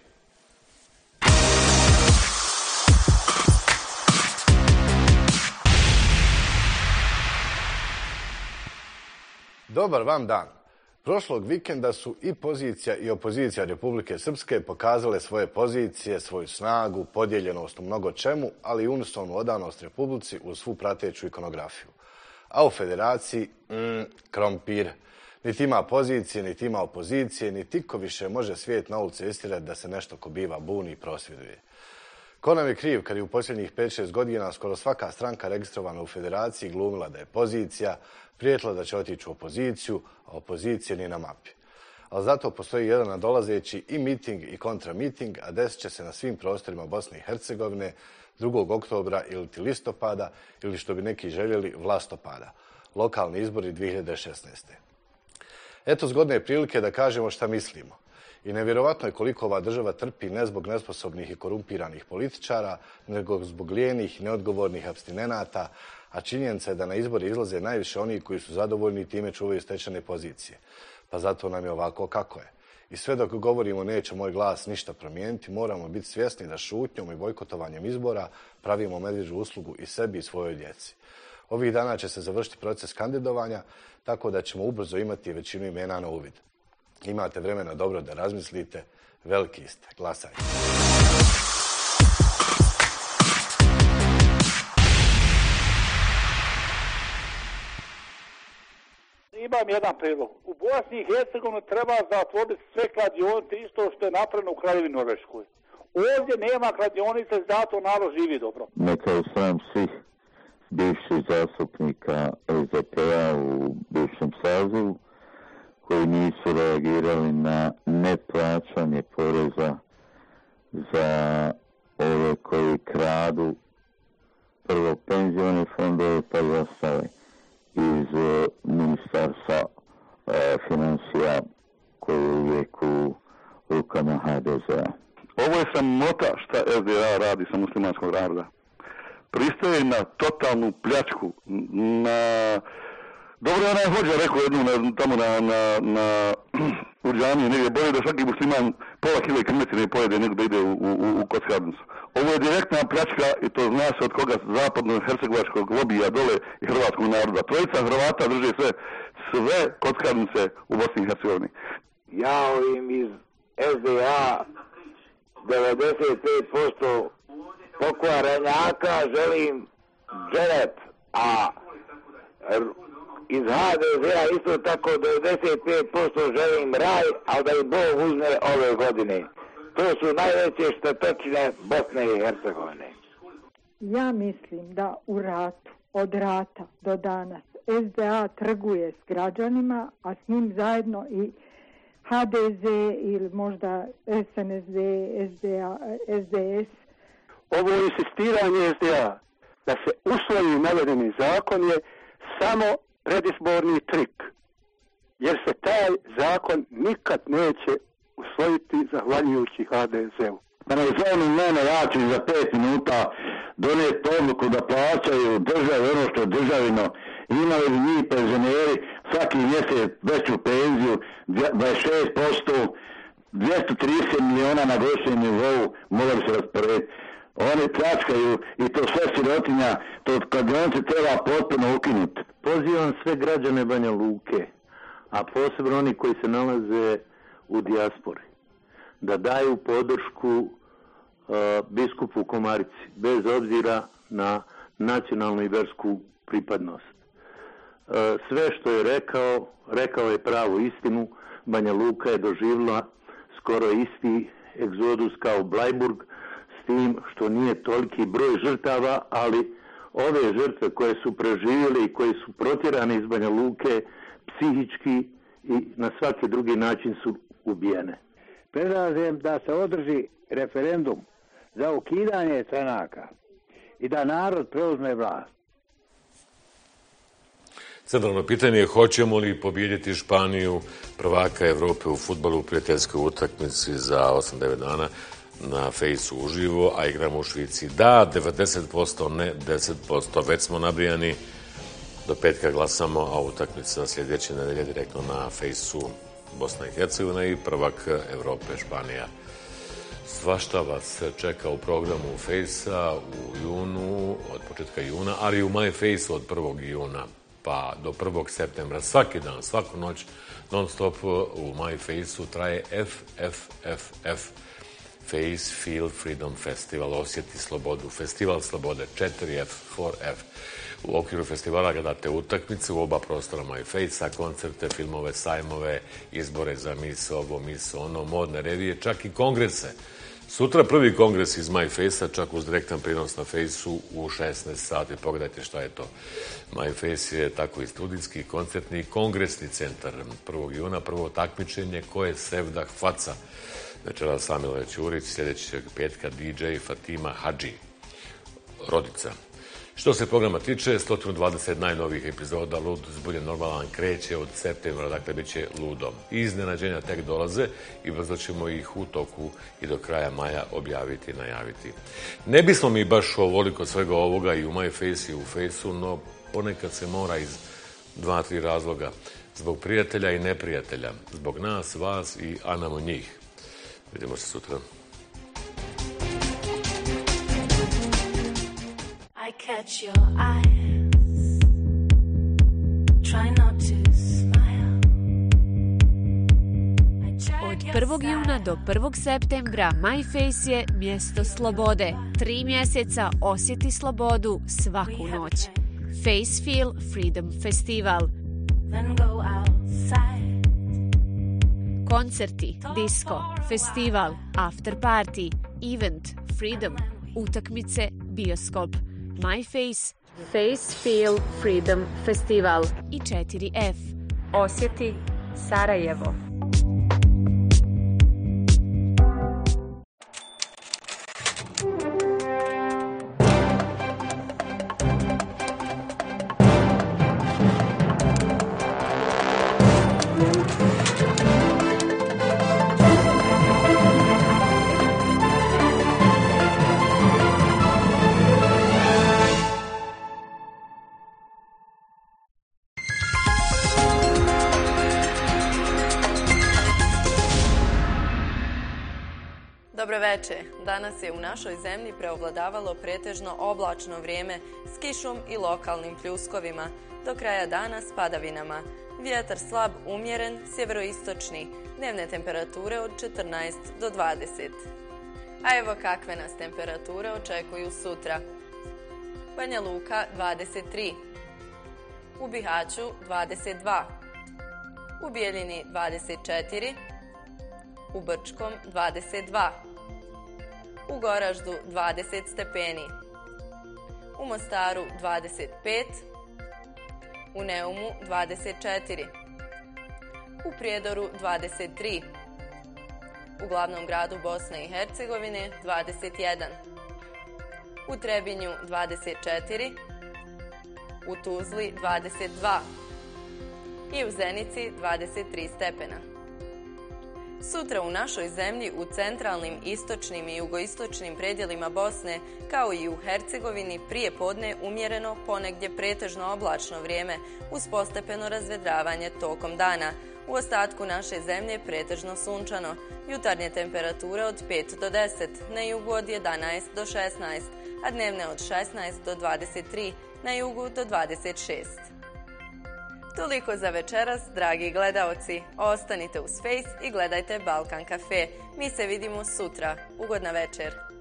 Dobar vam dan. Prošlog vikenda su i pozicija i opozicija Republike Srpske pokazale svoje pozicije, svoju snagu, podijeljenost u mnogo čemu, ali i unisonu odanost Republici uz svu prateću ikonografiju. A u federaciji, mm, krompir. Niti ima pozicije, niti ima opozicije, niti iko više može svijet na ulici istirati da se nešto ko biva buni i prosvjeduje. Ko nam je kriv kad je u posljednjih pet šest godina skoro svaka stranka registrovana u federaciji glumila da je pozicija, prijetila da će otići u opoziciju, a opozicije ni na mapi. Ali zato postoji jedan nadolazeći i miting i kontramiting, a desit će se na svim prostorima Bosne i Hercegovine drugog oktobra ili listopada, ili što bi neki željeli vlastopada. Lokalni izbori dvije hiljade šesnaeste. Eto zgodne prilike da kažemo šta mislimo. I nevjerovatno je koliko ova država trpi ne zbog nesposobnih i korumpiranih političara, nego zbog lijenih, neodgovornih apstinenata, a činjenica je da na izbori izlaze najviše oni koji su zadovoljni i time čuvaju stečene pozicije. Pa zato nam je ovako kako je. I sve dok govorimo neće moj glas ništa promijeniti, moramo biti svjesni da šutnjom i bojkotovanjem izbora pravimo medvjeđu uslugu i sebi i svojoj djeci. Ovih dana će se završiti proces kandidovanja, tako da ćemo ubrzo imati većinu imena na uvid. Imate vremena dobro da razmislite, veliki ste, glasajte. Imam jedan predlog. U Bosni i Hercegovini treba zatvoriti sve kladionice isto što je napravljeno u Kraljevini Norveškoj. Ovdje nema kladionice, zato narod živi dobro. Neka je sam svih bivših zastupnika es de pe-a u bivšem sazivu koji nisu reagirali na neplaćanje poreza za ove koji kradu prvo penzione fondove pa i ostale iz ministarstva e, financija koji je uvijek u rukama ha de ze-a. Ovo je sramota šta es de a radi sa muslimanskog naroda. Pristaje na totalnu pljačku, na... Dobro je onaj hođa rekao jednu na, tamo na, na, na u džamiji, negdje bolje da svaki musliman pola kile krmetine pojede nego da ide u, u, u kockarnicu. Ovo je direktna pljačka i to zna se od koga zapadno-hercegovačkog lobija dole i hrvatskog naroda. Trojica Hrvata drže sve, sve kockarnice u Bosni i Hercegovini. Ja ovim iz es de a devedeset pet posto pokvarenjaka želim džeret, a iz ha de ze-a isto tako devedeset pet posto želim raj, ali da i Bog uzme ove godine. To su najveće štetočine Bosne i Hercegovine. Ja mislim da u ratu, od rata do danas, es de a trguje s građanima, a s njim zajedno i ha de ze ili možda es en es de, es de a, es de es. Ovo insistiranje es de a da se usvoji navedeni zakon je samo predizborni trik, jer se taj zakon nikad neće usvojiti zahvaljujući ha de ze-u. Da ne zovem mene, ja ću za pet minuta donijeti odluku da plaćaju državi ono što je državino. Imali bi njih penzioneri svaki mjesec veću penziju, dvadeset šest posto, dvjesto trideset miliona na godišnjem nivou mogli bi se rasporediti. Oni pljačkaju i to sve sirotinja, to kad on se treba potpuno ukinuti. Pozivam sve građane Banja Luke, a posebno oni koji se nalaze u dijaspori, da daju podršku uh, biskupu Komarici, bez obzira na nacionalnu i versku pripadnost. Uh, sve što je rekao, rekao je pravu istinu. Banja Luka je doživjela skoro isti egzodus kao Blajburg, s tim što nije toliki broj žrtava, ali ove žrtve koje su preživjeli i koje su protjerane iz Banja Luke psihički i na svaki drugi način su ubijene. Predlažem da se održi referendum za ukidanje stranaka i da narod preuzme vlast. Centralno pitanje je hoćemo li pobijediti Španiju, prvaka Evrope u fudbalu u prijateljskoj utakmici za osam devet dana na Fejsu uživo, a igramo u Švici. Da, devedeset posto, ne deset posto. Već smo nabrijani, do petka glasamo, a utakmica sljedeće nedelje direktno na Fejsu Bosna i Hercegovina i prvak Evrope Španija. Svašta vas čeka u programu Fejsa u junu, od početka juna, ali i u My Fejsu od prvog juna pa do prvog septembra. Svaki dan, svaku noć, non stop u My Fejsu traje F F F F. Face Feel Freedom Festival, osjeti slobodu, festival slobode, četiri F, četiri F. U okviru festivala gledate utakmice u oba prostora My Face-a, koncerte, filmove, sajmove, izbore za mis ovo, mis ono, modne revije, čak i kongrese. Sutra prvi kongres iz My Face-a, čak uz direktan prinos na Face-u u šesnaest sati. Pogledajte šta je to. My Face je tako i studijski, koncertni i kongresni centar. prvog juna, prvo takmičenje, ko je Sevdah Faca. Večera Samila Ćurić, sljedećeg petka D J Fatima Hadži, rodica. Što se programa tiče, sto dvadeset najnovijih epizoda Lud, zbuljen, normalan kreće od septembra, dakle bit će ludo. Iznenađenja tek dolaze i brzo ćemo ih u toku i do kraja maja objaviti i najaviti. Ne bismo mi baš ovoliko svega ovoga i u My Face i u Face-u, no ponekad se mora iz dva, tri razloga. Zbog prijatelja i neprijatelja, zbog nas, vas i anamo njih. Vidimo se sutra. I catch your eyes, try not to smile. Od prvog juna do prvog septembra My Face je mjesto slobode. Tri mjeseca osjeti slobodu svaku noć. Face Feel Freedom Festival. Then go outside. Koncerti, disco, festival, after party, event, freedom, utakmice, bioskop. My Face, Face Feel Freedom Festival i četiri F. Osjeti Sarajevo. Dobroveče. Danas je u našoj zemlji preovladavalo pretežno oblačno vrijeme s kišom i lokalnim pljuskovima. Do kraja dana s padavinama. Vjetar slab, umjeren, sjeveroistočni. Dnevne temperature od četrnaest do dvadeset. A evo kakve nas temperature očekuju sutra. Banja Luka dvadeset tri. U Bihaću dvadeset dva. U Bijeljini dvadeset četiri. U Brčkom dvadeset dva. U Goraždu dvadeset stepeni. U Mostaru dvadeset pet. U Neumu dvadeset četiri. U Prijedoru dvadeset tri. U glavnom gradu Bosne i Hercegovine dvadeset jedan. U Trebinju dvadeset četiri. U Tuzli dvadeset dva. I u Zenici dvadeset tri stepena. Sutra u našoj zemlji u centralnim, istočnim i jugoistočnim predjelima Bosne, kao i u Hercegovini, prije podne umjereno, ponegdje pretežno oblačno vrijeme uz postepeno razvedravanje tokom dana. U ostatku naše zemlje pretežno sunčano, jutarnje temperature od pet do deset, na jugu od jedanaest do šesnaest, a dnevne od šesnaest do dvadeset tri, na jugu do dvadeset šest. Toliko za večeras, dragi gledaoci. Ostanite uz Face i gledajte Balkan Cafe. Mi se vidimo sutra. Ugodna večer.